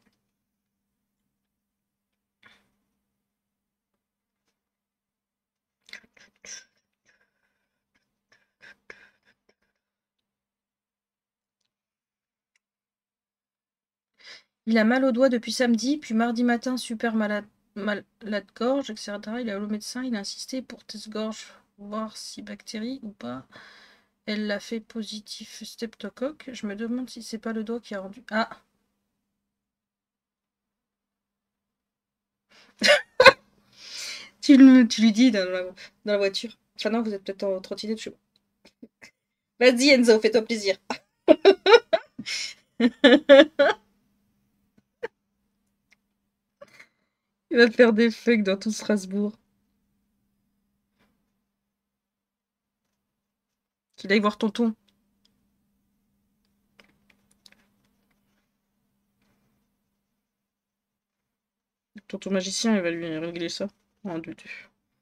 Il a mal au doigt depuis samedi, puis mardi matin, super malade, malade gorge, etc. Il est allé au médecin, il a insisté pour test gorge, voir si bactéries ou pas. Elle l'a fait positif streptocoque. Je me demande si c'est pas le doigt qui a rendu. Ah! Tu lui dis dans la voiture. Enfin non, vous êtes peut-être en trottinette, je sais pas. Vas-y Enzo, fais-toi plaisir. Il va faire des fucks dans tout Strasbourg. Qu'il aille voir tonton. Tonton magicien, il va lui régler ça. Un, deux, deux.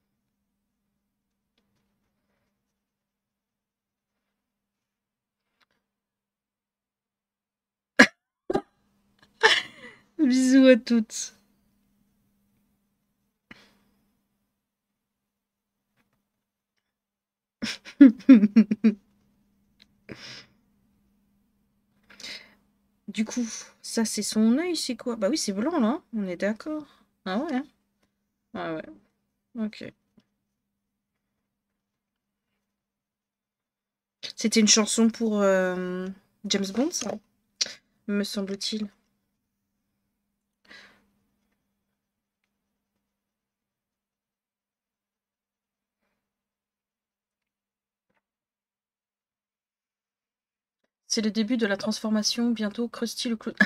Bisous à toutes. Du coup, ça c'est son œil, c'est quoi? Bah oui, c'est blanc là, on est d'accord. Ah ouais. Ah ouais. Ok. C'était une chanson pour James Bond, ça, me semble-t-il. C'est le début de la transformation. Bientôt, Krusty le clown.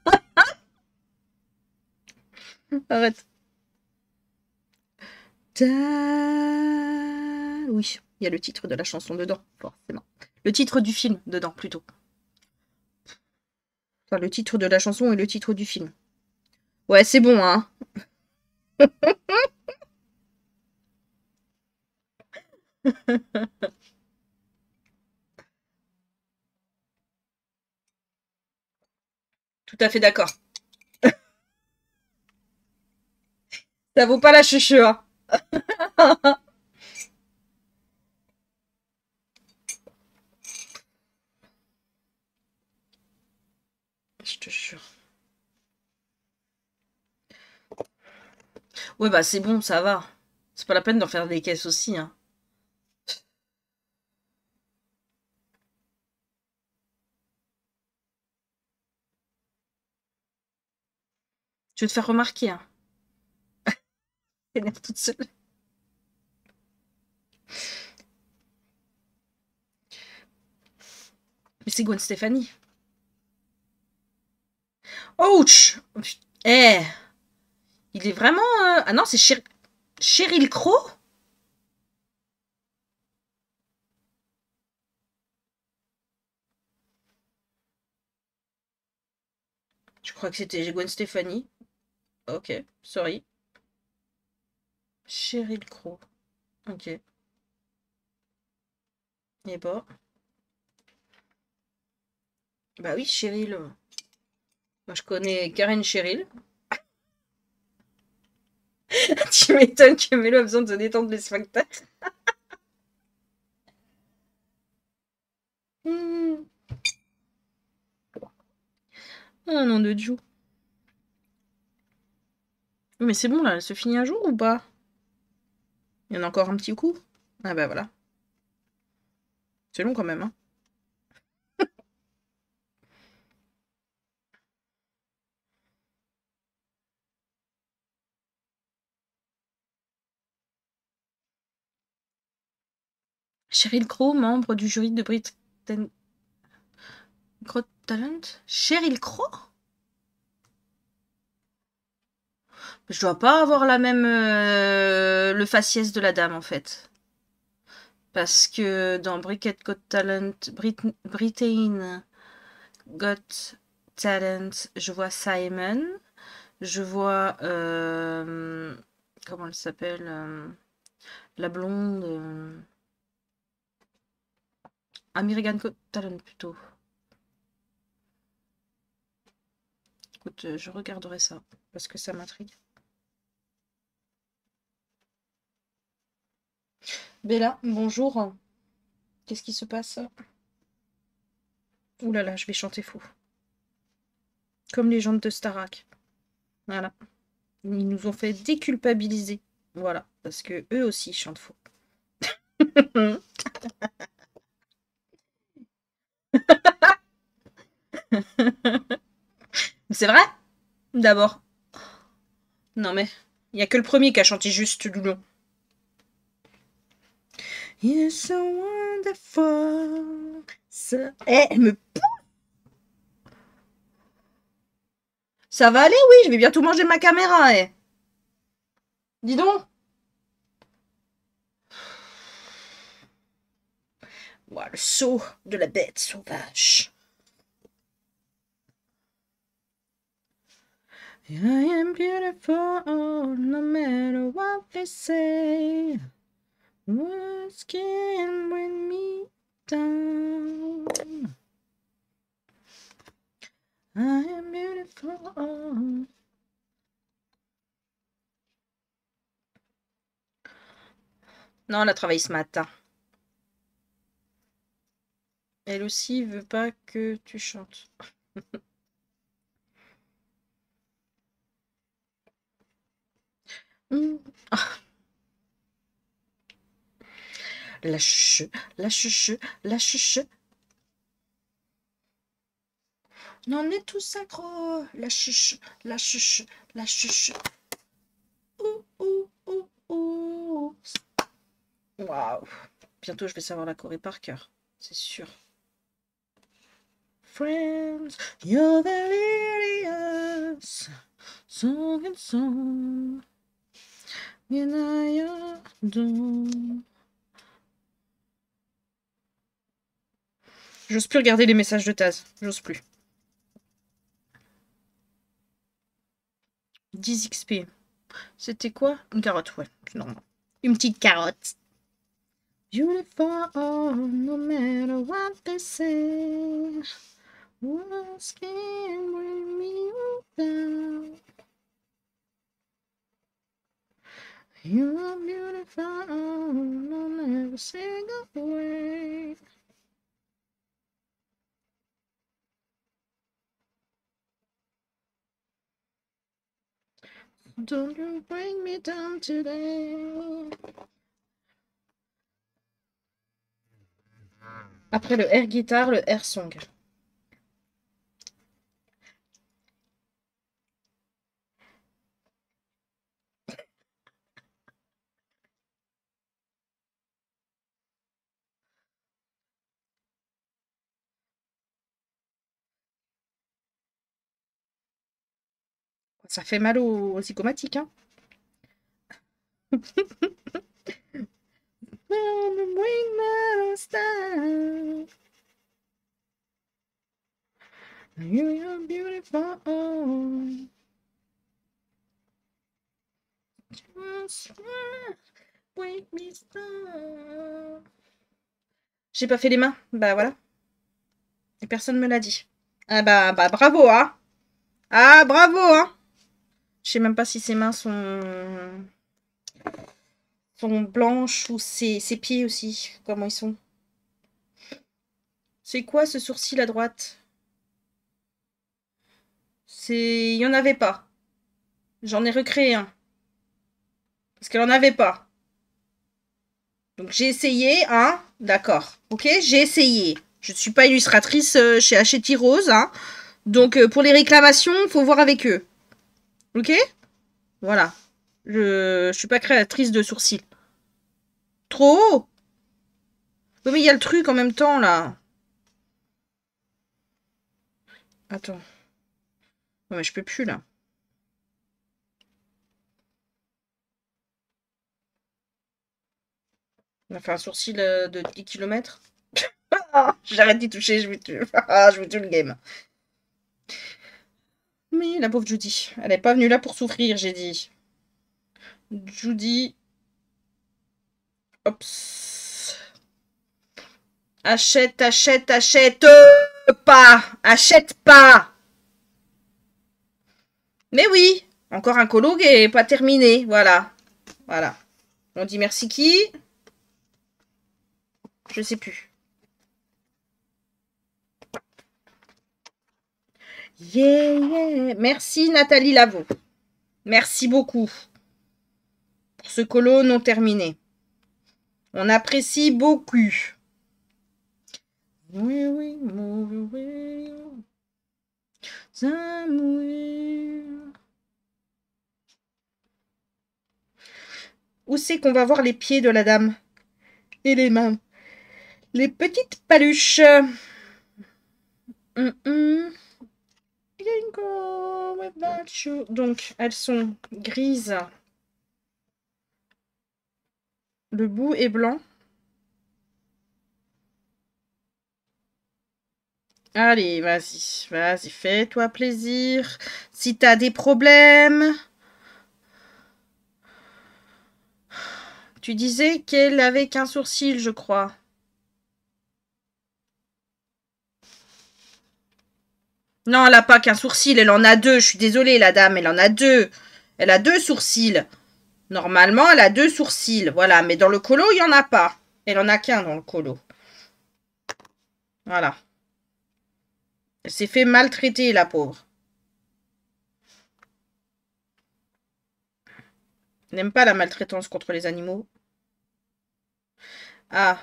Arrête. Ta... Oui, il y a le titre de la chanson dedans, forcément. Le titre du film dedans, plutôt. Enfin, le titre de la chanson et le titre du film. Ouais, c'est bon, hein. Tout à fait d'accord. Ça vaut pas la chuchu, hein. Je te jure. Ouais, bah c'est bon, ça va. C'est pas la peine d'en faire des caisses aussi, hein. Je vais te faire remarquer, hein. T'énerves toute seule. Mais c'est Gwen Stefani. Ouch! Eh! Il est vraiment. Ah non, c'est Cheryl Crow? Je crois que c'était Gwen Stefani. Ok, sorry. Cheryl Crow. Ok. Et bah. Bah oui, Cheryl. Moi, je connais Karen Cheryl. Tu m'étonnes que Mélo a besoin de se détendre les spectacles. Hmm. Oh nom de Dieu. Mais c'est bon là, elle se finit un jour ou pas? Il y en a encore un petit coup? Ah bah voilà. C'est long quand même, hein. Cheryl Crow, membre du jury de Britain Got Talent. Cheryl Crow? Je dois pas avoir la même le faciès de la dame en fait. Parce que dans Britain Got Talent, Britain Got Talent, je vois Simon, je vois comment elle s'appelle, la blonde, American Got Talent plutôt. Écoute, je regarderai ça parce que ça m'intrigue. Bella, bonjour. Qu'est-ce qui se passe? Ouh là là, je vais chanter faux. Comme les gens de Starac. Voilà. Ils nous ont fait déculpabiliser. Voilà. Parce que eux aussi chantent faux. C'est vrai? D'abord. Non mais, il n'y a que le premier qui a chanté juste du long. You're so wonderful. Elle me... Ça va aller, oui, je vais bientôt manger ma caméra, Dis donc. Ouah, le saut de la bête sauvage. I am beautiful, no matter what they say. Words can bring me down. I am beautiful. Non, elle a travaillé ce matin. Elle aussi veut pas que tu chantes. La chuche, la chuche, la chuche. On est tous accros. La chuche, la chuche, la chuche. Ouh, ouh, ouh, ouh. Waouh. Bientôt, je vais savoir la choré par cœur. C'est sûr. Friends, you're delirious. Song and song. And I adore. J'ose plus regarder les messages de Taz. J'ose plus. 10 XP. C'était quoi? Une carotte, ouais. C'est normal. Une petite carotte. Beautiful, no matter what they say. Words can bring me down. You're beautiful, no never single way. Don't you bring me down today. Après le air guitare, le air song. Ça fait mal aux zygomatiques, hein. You're beautiful. J'ai pas fait les mains. Bah voilà. Et personne me l'a dit. Ah bah bravo, hein. Ah bravo, hein. Je sais même pas si ses mains sont blanches ou ses pieds aussi. Comment ils sont. C'est quoi ce sourcil à droite? Il y en avait pas. J'en ai recréé un. Parce qu'elle en avait pas. Donc j'ai essayé, hein. D'accord. Ok, j'ai essayé. Je ne suis pas illustratrice chez Hachette Rose, hein. Donc pour les réclamations, faut voir avec eux. Ok? Voilà. Je suis pas créatrice de sourcils. Trop haut. Oui, mais il y a le truc en même temps, là. Attends. Non, mais je peux plus, là. On a fait un sourcil de 10 km. Ah, j'arrête d'y toucher, je vais tuer. Ah, je vais tuer le game. Mais la pauvre Judy, elle n'est pas venue là pour souffrir, j'ai dit. Judy. Ops. Achète, achète, achète pas. Achète pas. Mais oui, encore un colo qui n'est pas terminé. Voilà. Voilà. On dit merci qui? Je sais plus. Yeah, yeah. Merci Nathalie Lavaux. Merci beaucoup pour ce colo non terminé. On apprécie beaucoup. Oui, oui, oui, oui. Où c'est qu'on va voir les pieds de la dame? Et les mains? Les petites paluches. Donc, elles sont grises. Le bout est blanc. Allez, vas-y, vas-y, fais-toi plaisir. Si t'as des problèmes... Tu disais qu'elle avait qu'un sourcil, je crois. Non, elle n'a pas qu'un sourcil, elle en a deux. Je suis désolée, la dame, elle en a deux. Elle a deux sourcils. Normalement, elle a deux sourcils. Voilà, mais dans le colo, il n'y en a pas. Elle en a qu'un dans le colo. Voilà. Elle s'est fait maltraiter, la pauvre. Elle n'aime pas la maltraitance contre les animaux. Ah.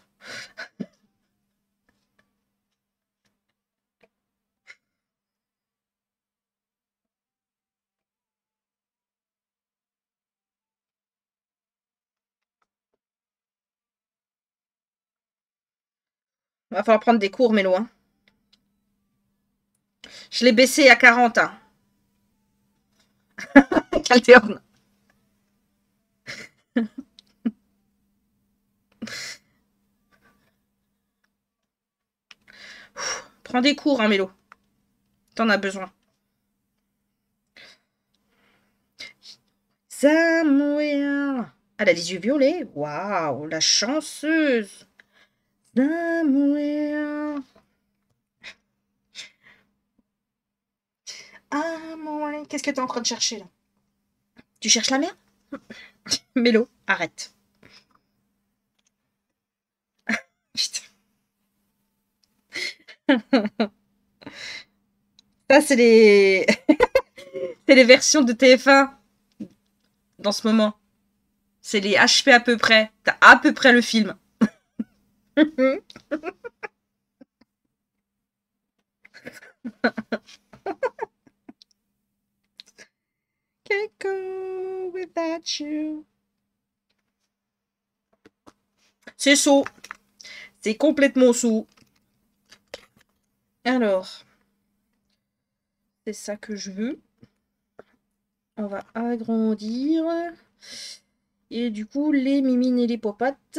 Va falloir prendre des cours, Mélo. Hein. Je l'ai baissé à 40. Hein. Caltéorne. Prends des cours, hein, Mélo. T'en as besoin. Samuel. Elle a les yeux violets. Waouh, la chanceuse. Samuel. Ah, mon... Qu'est-ce que t'es en train de chercher, là? Tu cherches la merde? Mélo, arrête. Putain. Ça, c'est les... c'est les versions de TF1 dans ce moment. C'est les HP à peu près. T'as à peu près le film. Can't go without you. C'est saut. C'est complètement saut. Alors, c'est ça que je veux. On va agrandir. Et du coup, les mimines et les popates.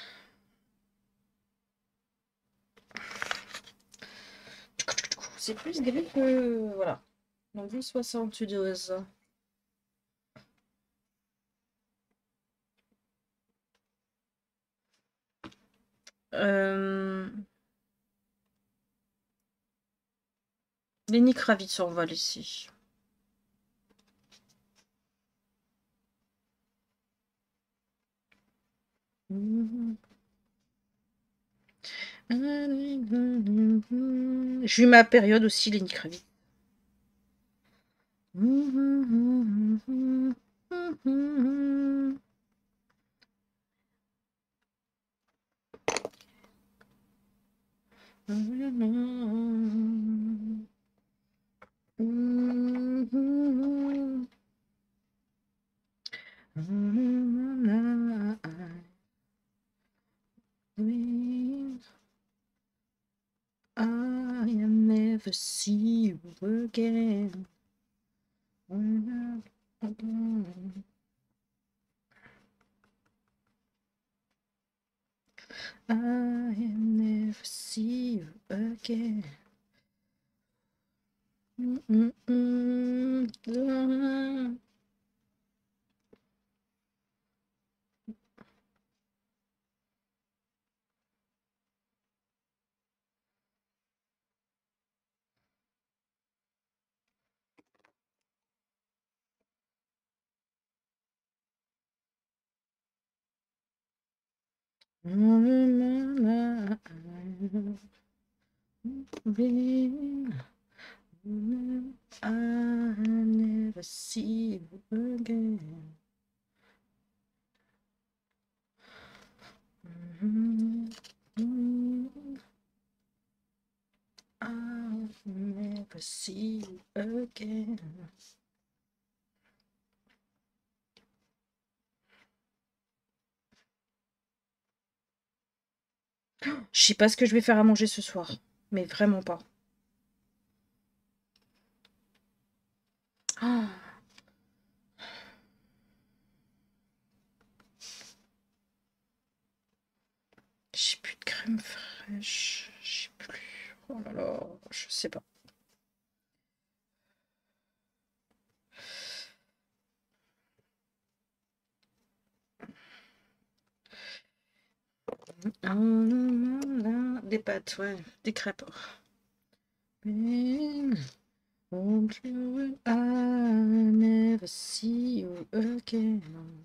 C'est plus gris que... Voilà. Donc, 72. Lenny Kravitz survole ici. J'ai eu ma période aussi, Lenny Kravitz. I'll never see you again. I never see you again. I never see you again. I'll never see you again. Je sais pas ce que je vais faire à manger ce soir, mais vraiment pas. Oh. J'ai plus de crème fraîche, j'ai plus. Oh là là, je sais pas. Des pâtes, ouais, des crêpes. Won't you I never see you again.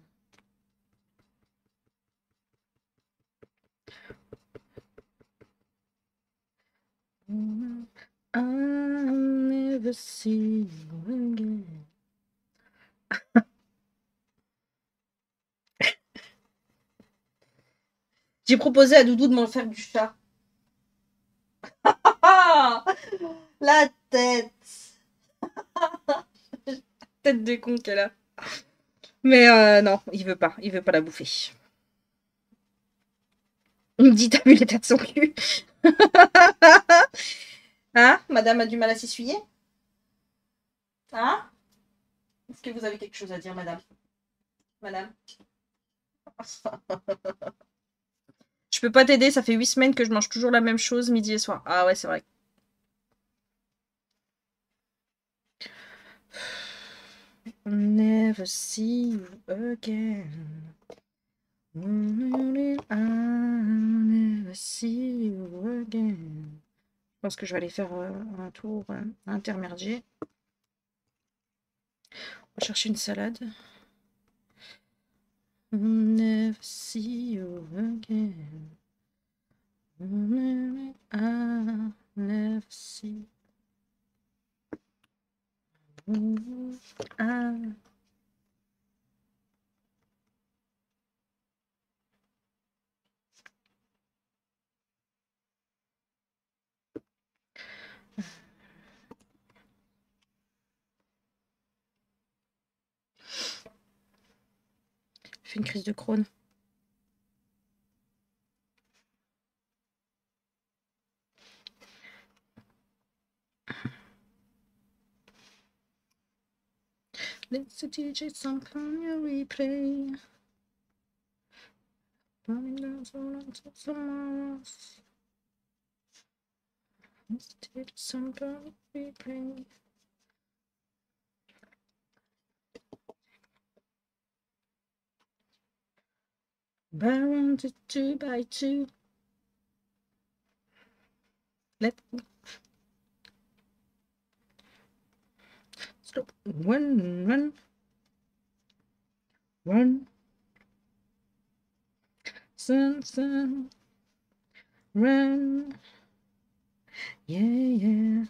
I'll never see you again. J'ai proposé à Doudou de m'en faire du chat. Ah, la tête. Tête de con qu'elle a. Mais non, il veut pas la bouffer. Il me dit, t'as vu l'état de son cul? Hein? Madame a du mal à s'essuyer? Hein? Est-ce que vous avez quelque chose à dire, madame? Madame? Je peux pas t'aider, ça fait 8 semaines que je mange toujours la même chose midi et soir. Ah ouais, c'est vrai. Never see you again. I'll never see you again. Je pense que je vais aller faire un tour intermédiaire. On va chercher une salade. Never see you again. I'll never see. Je fais une crise de Crohn. Let's the DJ song on your replay. Running down so long to some else. Let's the DJ song on your replay. Buy one to two by two. Let stop. Run. Sun. Run. Yeah.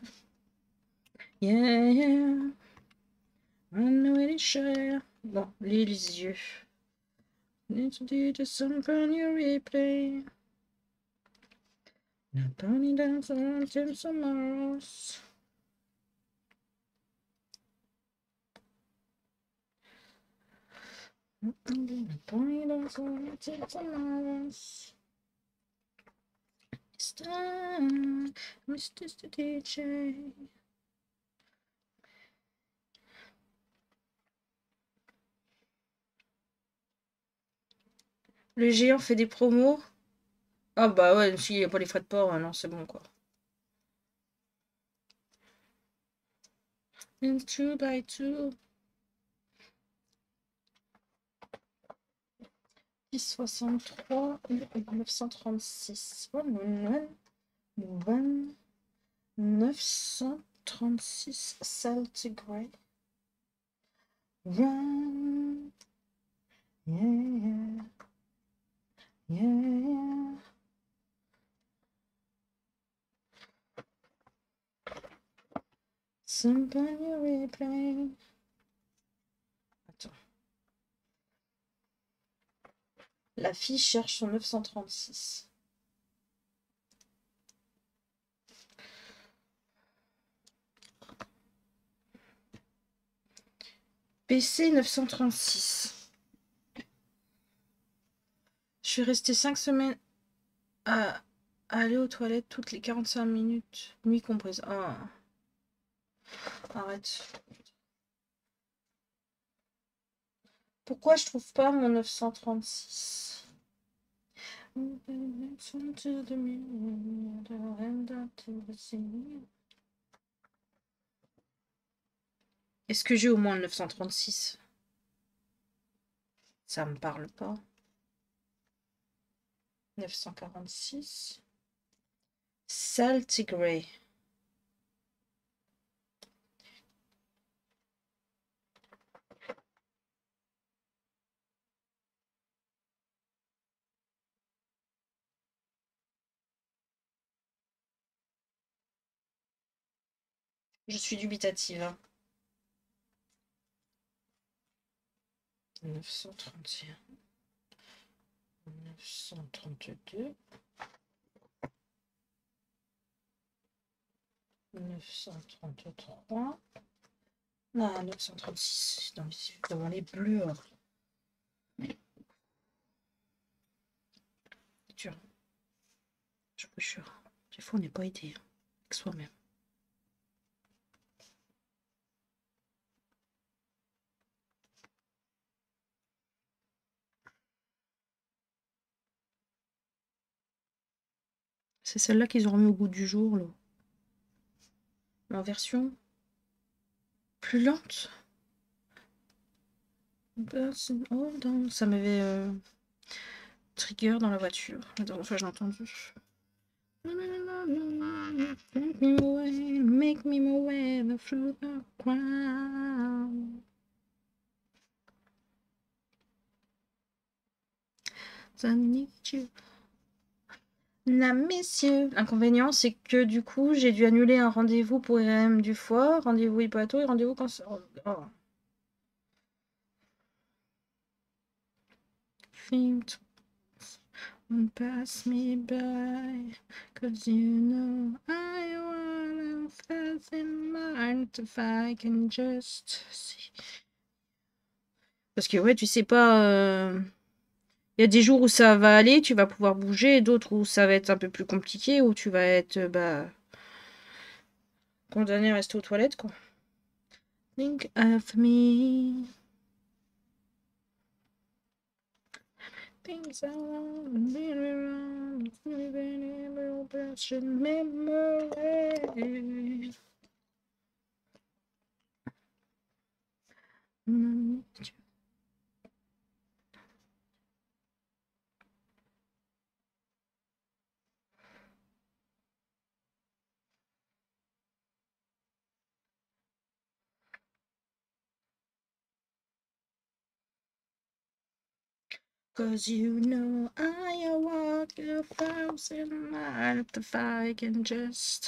Run away to share. Bon, les yeux. Let's do the song on your replay. Now Tony dance around till tomorrow's. Tony dance around till tomorrow's. It's time, Mr. DJ. Le géant fait des promos. Ah bah ouais, s'il n'y a pas les frais de port, non, c'est bon quoi. Une 2x2. 1063 936. 936 Celtic Grey. Run. Yeah. Yeah. Somebody replay. Attends. La fille cherche son 936. PC 936. Je suis restée 5 semaines à aller aux toilettes toutes les 45 minutes, nuit comprise. Ah, arrête. Pourquoi je trouve pas mon 936? Est-ce que j'ai au moins le 936? Ça me parle pas. 946. Celtic Grey. Je suis dubitative. Hein. 931. 932. 933. Non, 936. Dans les bleus. Dur. Je vous jure. Des fois, on n'est pas aidé. Avec soi-même. C'est celle-là qu'ils ont remis au goût du jour, là. En version plus lente. Ça m'avait trigger dans la voiture. La dernière fois, j'ai entendu. Make me my way through the crowd. I need you. La messieurs. L'inconvénient, c'est que du coup, j'ai dû annuler un rendez-vous pour IRM du foie, rendez-vous hypato et rendez-vous cancer. Oh. Think pass me by, cause you know I wanna fast in mind if I can just see. Parce que ouais, tu sais pas. Il y a des jours où ça va aller, tu vas pouvoir bouger, et d'autres où ça va être un peu plus compliqué, où tu vas être condamné à rester aux toilettes, quoi. Think of me. Things I want to be around, living in a precious memory. Cause you know I walk 1,000 miles if I can just.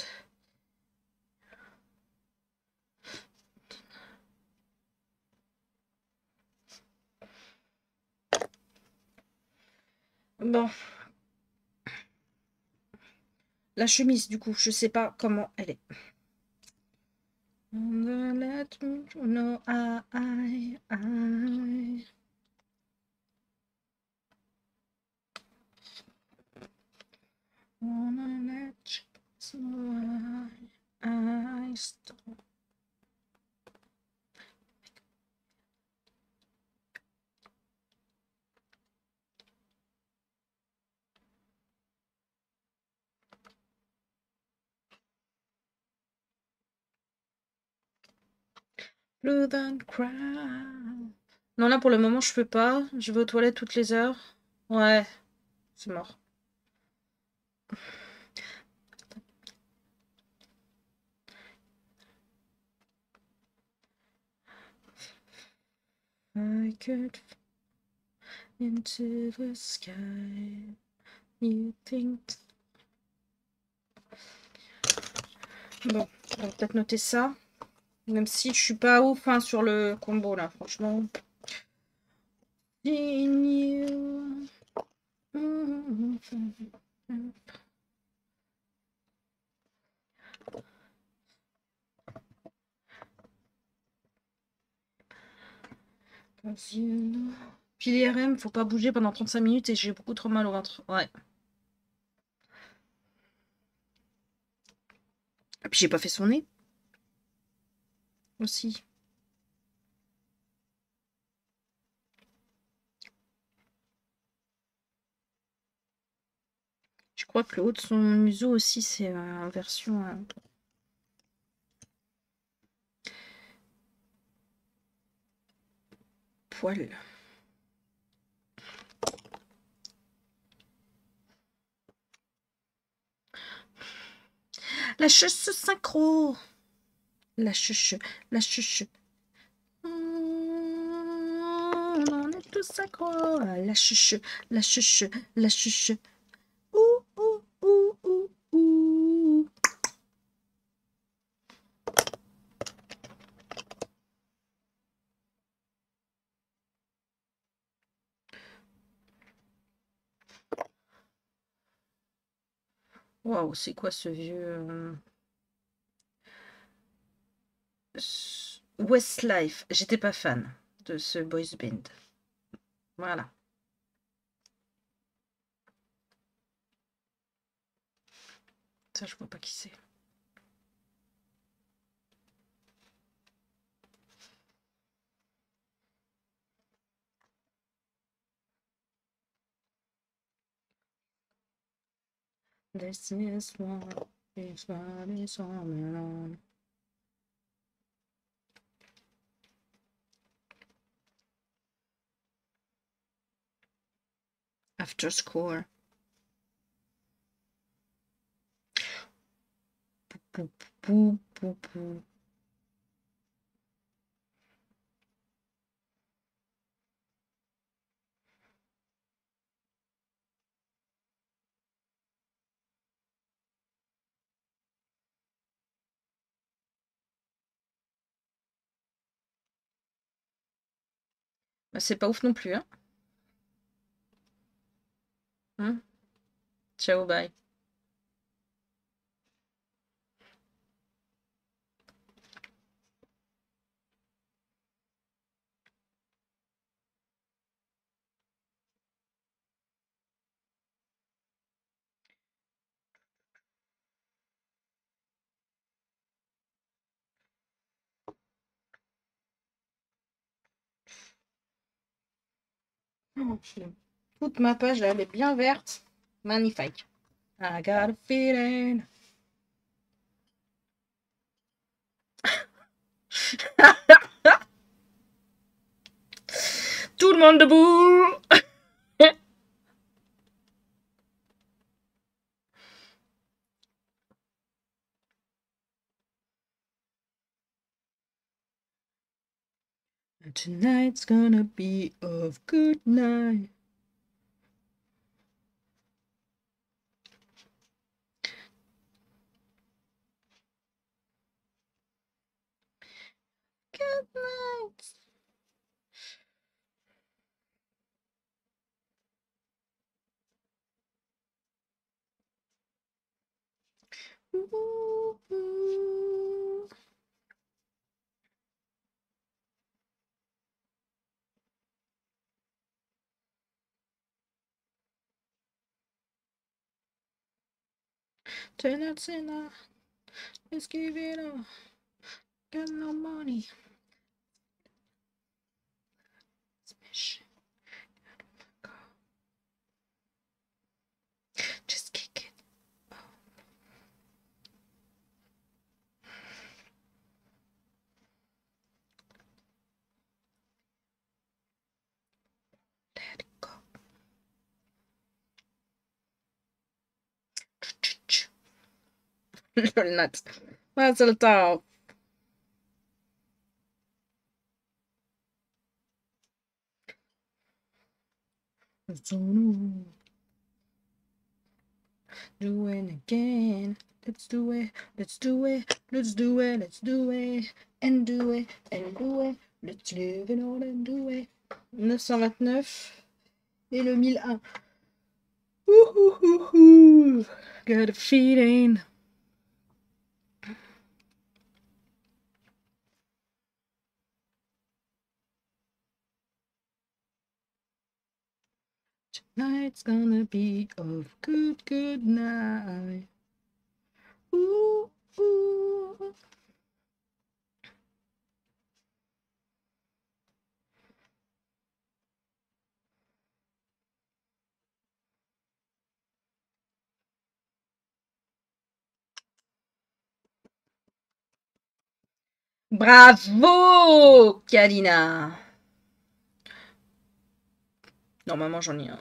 Bon. La chemise, du coup, je sais pas comment elle est. Let me know I. Wanna let you know I stop. Blue than crime. Non, là, pour le moment, je peux pas. Je vais aux toilettes toutes les heures. Ouais, c'est mort. I could into the sky. You think... Bon, on va peut-être noter ça. Même si je suis pas ouf hein, sur le combo là, franchement. Puis l'IRM, faut pas bouger pendant 35 minutes et j'ai beaucoup trop mal au ventre. Ouais. Et puis j'ai pas fait son nez. Aussi. Je crois que le haut de son museau aussi, c'est en version... poil. La chuche synchro. La chuche, la chuche. On est tous synchro. La chuche, la chuche, la chuche. Ouh, ouh, ouh, ouh, ouh. Waouh, c'est quoi ce vieux... Westlife. J'étais pas fan de ce boys band. Voilà. Ça, je vois pas qui c'est. This is what is all alone. After score. Pou, pou, pou, pou. Bah, c'est pas ouf non plus, hein. Ciao, bye. Toute ma page, là, elle est bien verte. Magnifique. I got a feeling. Tout le monde debout. Tonight's gonna be a good night. Good night. Ooh, ooh. Tonight's enough. Let's give it up. Got no money. Smash. Just kick it. Lolnat. Mazel tov. Do it again. Let's do it. Let's do it. Let's do it. Let's do it. And do it. And do it. Let's live it all and do it. 929 et le 1001. Ouh. Got a feeling. Tonight's gonna be a good night. Ooh, ooh. Bravo, Kalina. Normalement, j'en ai un.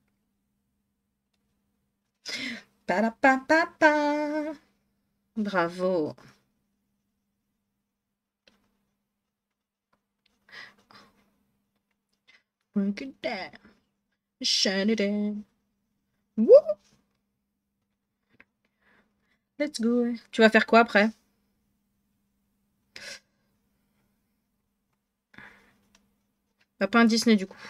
Pa-da-pa-pa-pa. Bravo. Break it down. Shut it in. Woo. Let's go. Tu vas faire quoi après? Pas un Disney du coup.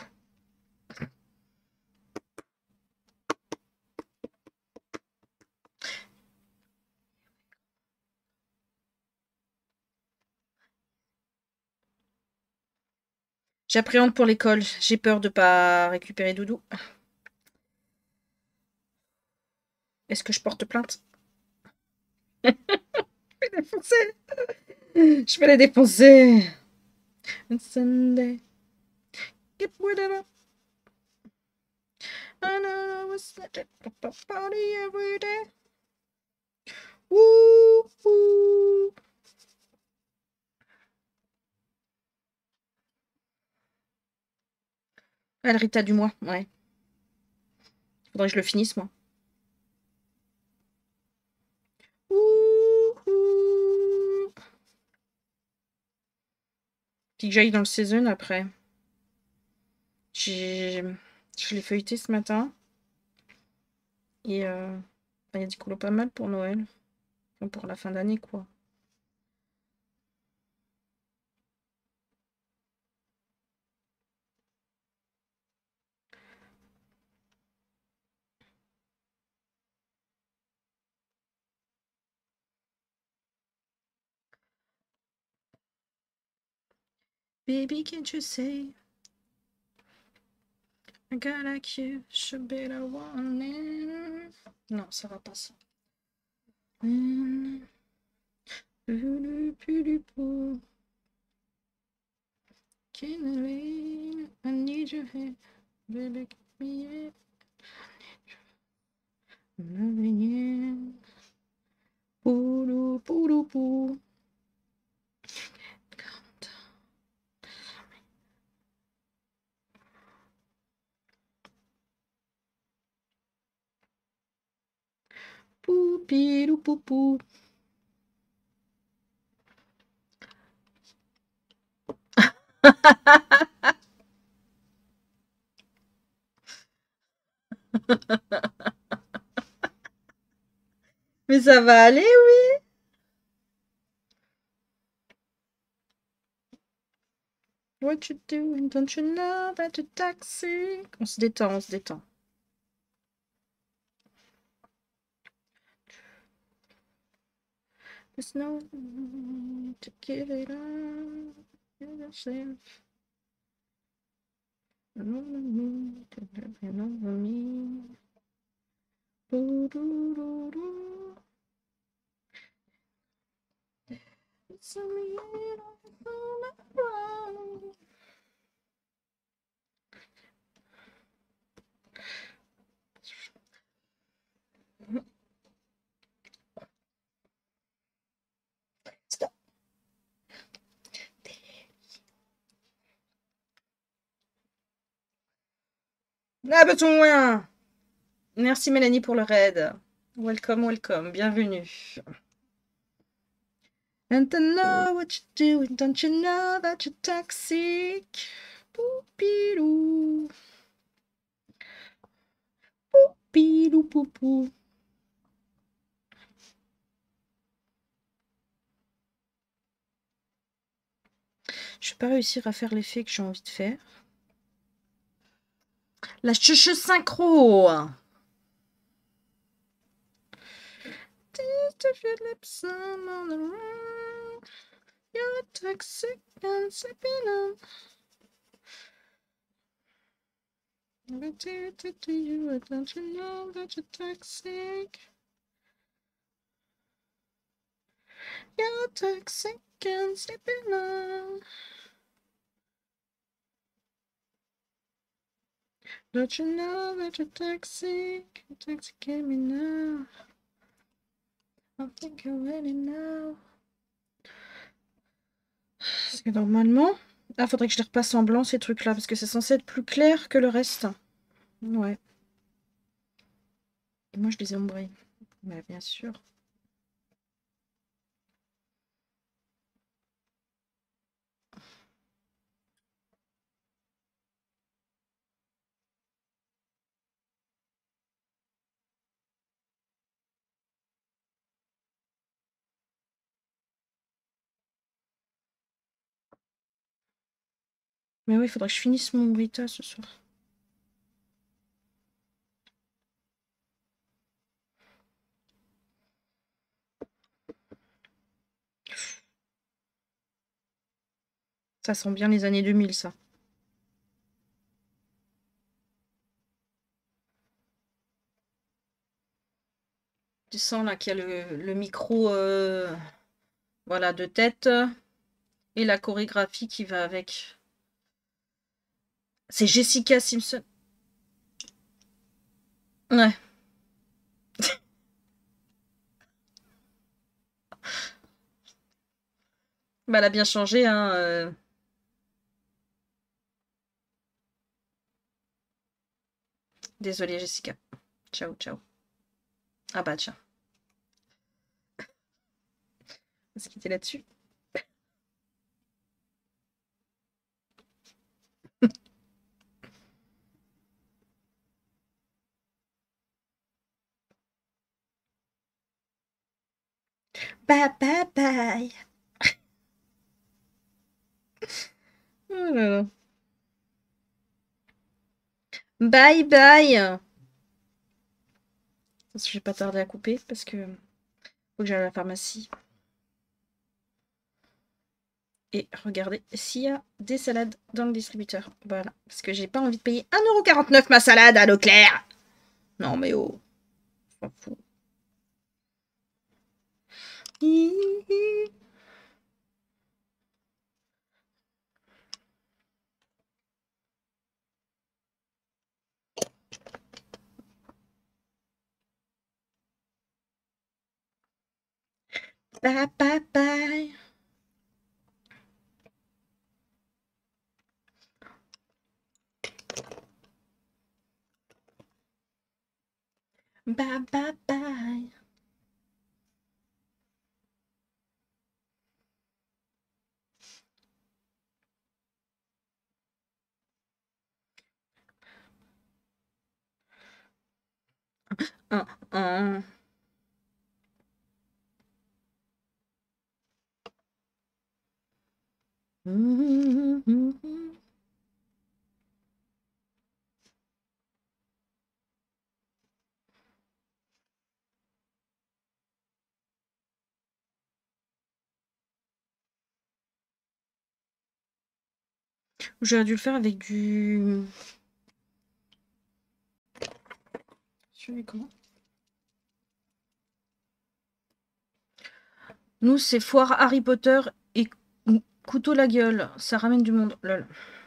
J'appréhende pour l'école. J'ai peur de pas récupérer Doudou. Est-ce que je porte plainte? Je vais les défoncer. Je vais les défoncer. It's Sunday. Get whatever. I know I was at a party every day. Woo, woo. Ah, le Rita du mois, ouais. Faudrait que je le finisse, moi. Ouh. Puis que j'aille dans le season après. Je l'ai feuilleté ce matin. Et il y a du coulot pas mal pour Noël. Enfin, pour la fin d'année, quoi. Baby, can't you say I got like you, should be the one. Non, ça va pas ça. I need your hand, baby, give me it. I'm loving you. Poodoo, poodoo, poo. Poupidou, poupou. Mais ça va aller, oui. What you doing? Don't you know that you're toxic? On se détend, on se détend. There's no need to give it up. Yourself. No need to depend on me. Do, do, do, do. It's a little around. Stop. Ah, besoin. Merci Mélanie pour le raid. Welcome, welcome. Bienvenue. And I know what you're doing, don't you know that you're toxic? Poupilou. Poupilou poupou. Je vais pas réussir à faire l'effet que j'ai envie de faire. La chuche synchro. You're toxic and sipping on. But to you, don't you know that you're toxic? You're toxic and sipping on. Don't you know that you're toxic? You're toxic me now. I think I already know. Parce que normalement... Ah, faudrait que je les repasse en blanc, ces trucs-là, parce que c'est censé être plus clair que le reste. Ouais. Et moi, je les ai ombrés. Mais bien sûr. Mais oui, il faudrait que je finisse mon Brita ce soir. Ça sent bien les années 2000, ça. Tu sens là qu'il y a le micro voilà, de tête et la chorégraphie qui va avec. C'est Jessica Simpson. Ouais. Bah, elle a bien changé, hein. Désolée, Jessica. Ciao, ciao. Ah bah tiens. On va se quitter là-dessus. Bye bye bye. Oh là là. Bye bye. Je vais pas tarder à couper parce que faut que j'aille à la pharmacie. Et regardez s'il y a des salades dans le distributeur. Voilà. Parce que j'ai pas envie de payer 1,49 € ma salade à Leclerc. Non mais oh. Je m'en fous. Bye bye bye. Bye bye bye. Un. J'aurais dû le faire avec du... Comment ? Nous, c'est foire Harry Potter et couteau la gueule. Ça ramène du monde. Lol.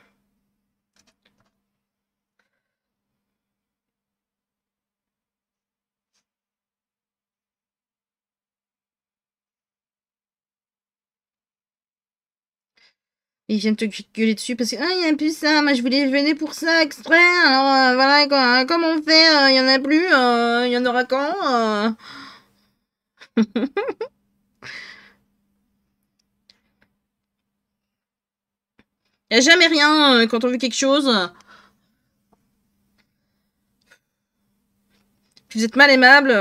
Ils viennent te gueuler dessus parce que ah, il n'y a plus ça, moi je venais pour ça exprès, alors voilà quoi, comment on fait, il y en a plus, il y en aura quand Il n'y a jamais rien quand on veut quelque chose. Vous êtes mal aimable.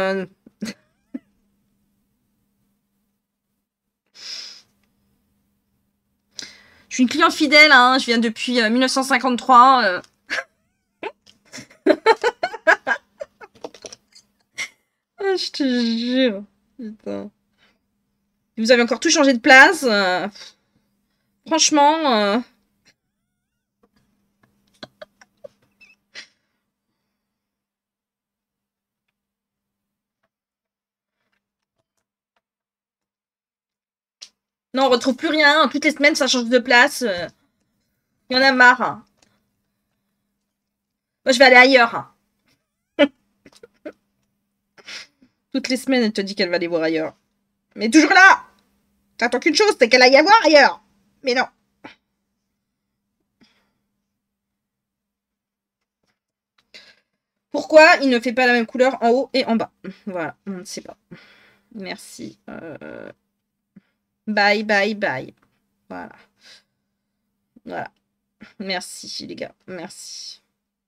Je suis une cliente fidèle, hein. Je viens depuis 1953. Ah, je te jure. Putain. Vous avez encore tout changé de place. Franchement. Non, on retrouve plus rien. Toutes les semaines, ça change de place. Il y en a marre. Moi, je vais aller ailleurs. Toutes les semaines, elle te dit qu'elle va aller voir ailleurs. Mais toujours là. T'attends qu'une chose, c'est qu'elle aille à voir ailleurs. Mais non. Pourquoi il ne fait pas la même couleur en haut et en bas? Voilà, on ne sait pas. Merci. Bye, bye, bye. Voilà. Voilà. Merci, les gars. Merci.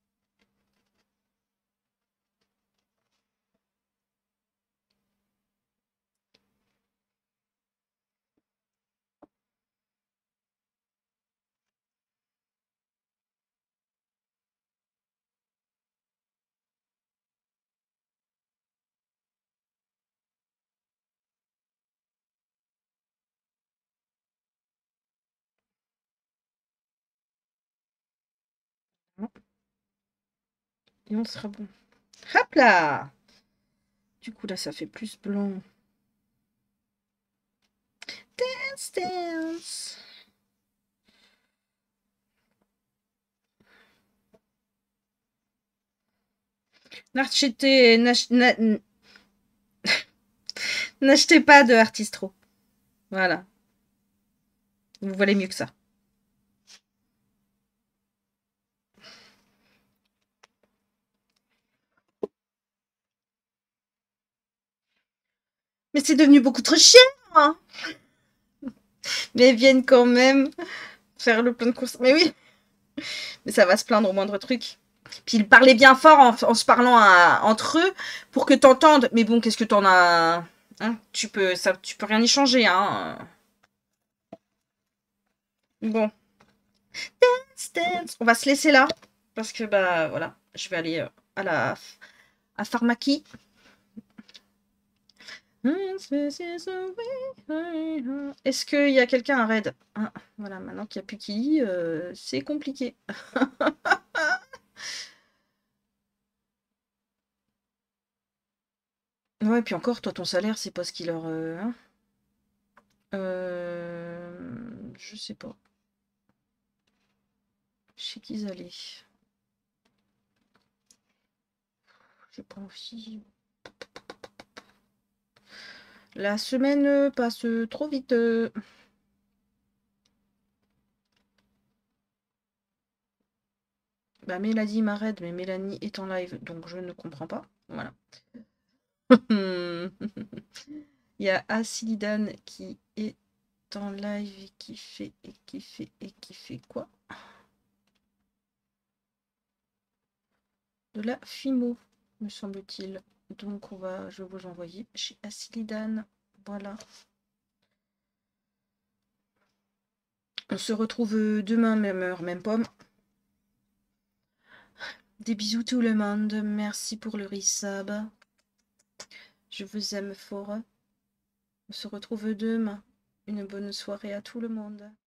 Et on sera bon. Hop là! Du coup, là, ça fait plus blanc. Dance, dance. N'achetez pas de Artistro. Voilà. Vous valez mieux que ça. Mais c'est devenu beaucoup trop cher, hein. Mais elles viennent quand même faire le plein de courses. Mais oui. Mais ça va se plaindre au moindre truc. Puis ils parlaient bien fort en se parlant entre eux pour que t'entendes. Mais bon, qu'est-ce que t'en as, hein, tu peux rien y changer, hein. Bon. Dance, dance. On va se laisser là. Parce que, bah, voilà. Je vais aller à Pharmacie. Est-ce qu'il y a quelqu'un à raid? Ah, voilà, maintenant qu'il n'y a plus qui, c'est compliqué. Ouais, puis encore, toi, ton salaire, c'est pas ce qui leur... hein. Je sais pas. Je sais qu'ils allaient. J'ai pas envie. La semaine passe trop vite. Bah, Mélanie m'arrête, mais Mélanie est en live, donc je ne comprends pas. Voilà. Il y a Asilidan qui est en live et qui fait quoi? De la Fimo, me semble-t-il. Donc je vais vous envoyer chez Asilidan. Voilà. On se retrouve demain, même heure, même pomme. Des bisous tout le monde. Merci pour le resub. Je vous aime fort. On se retrouve demain. Une bonne soirée à tout le monde.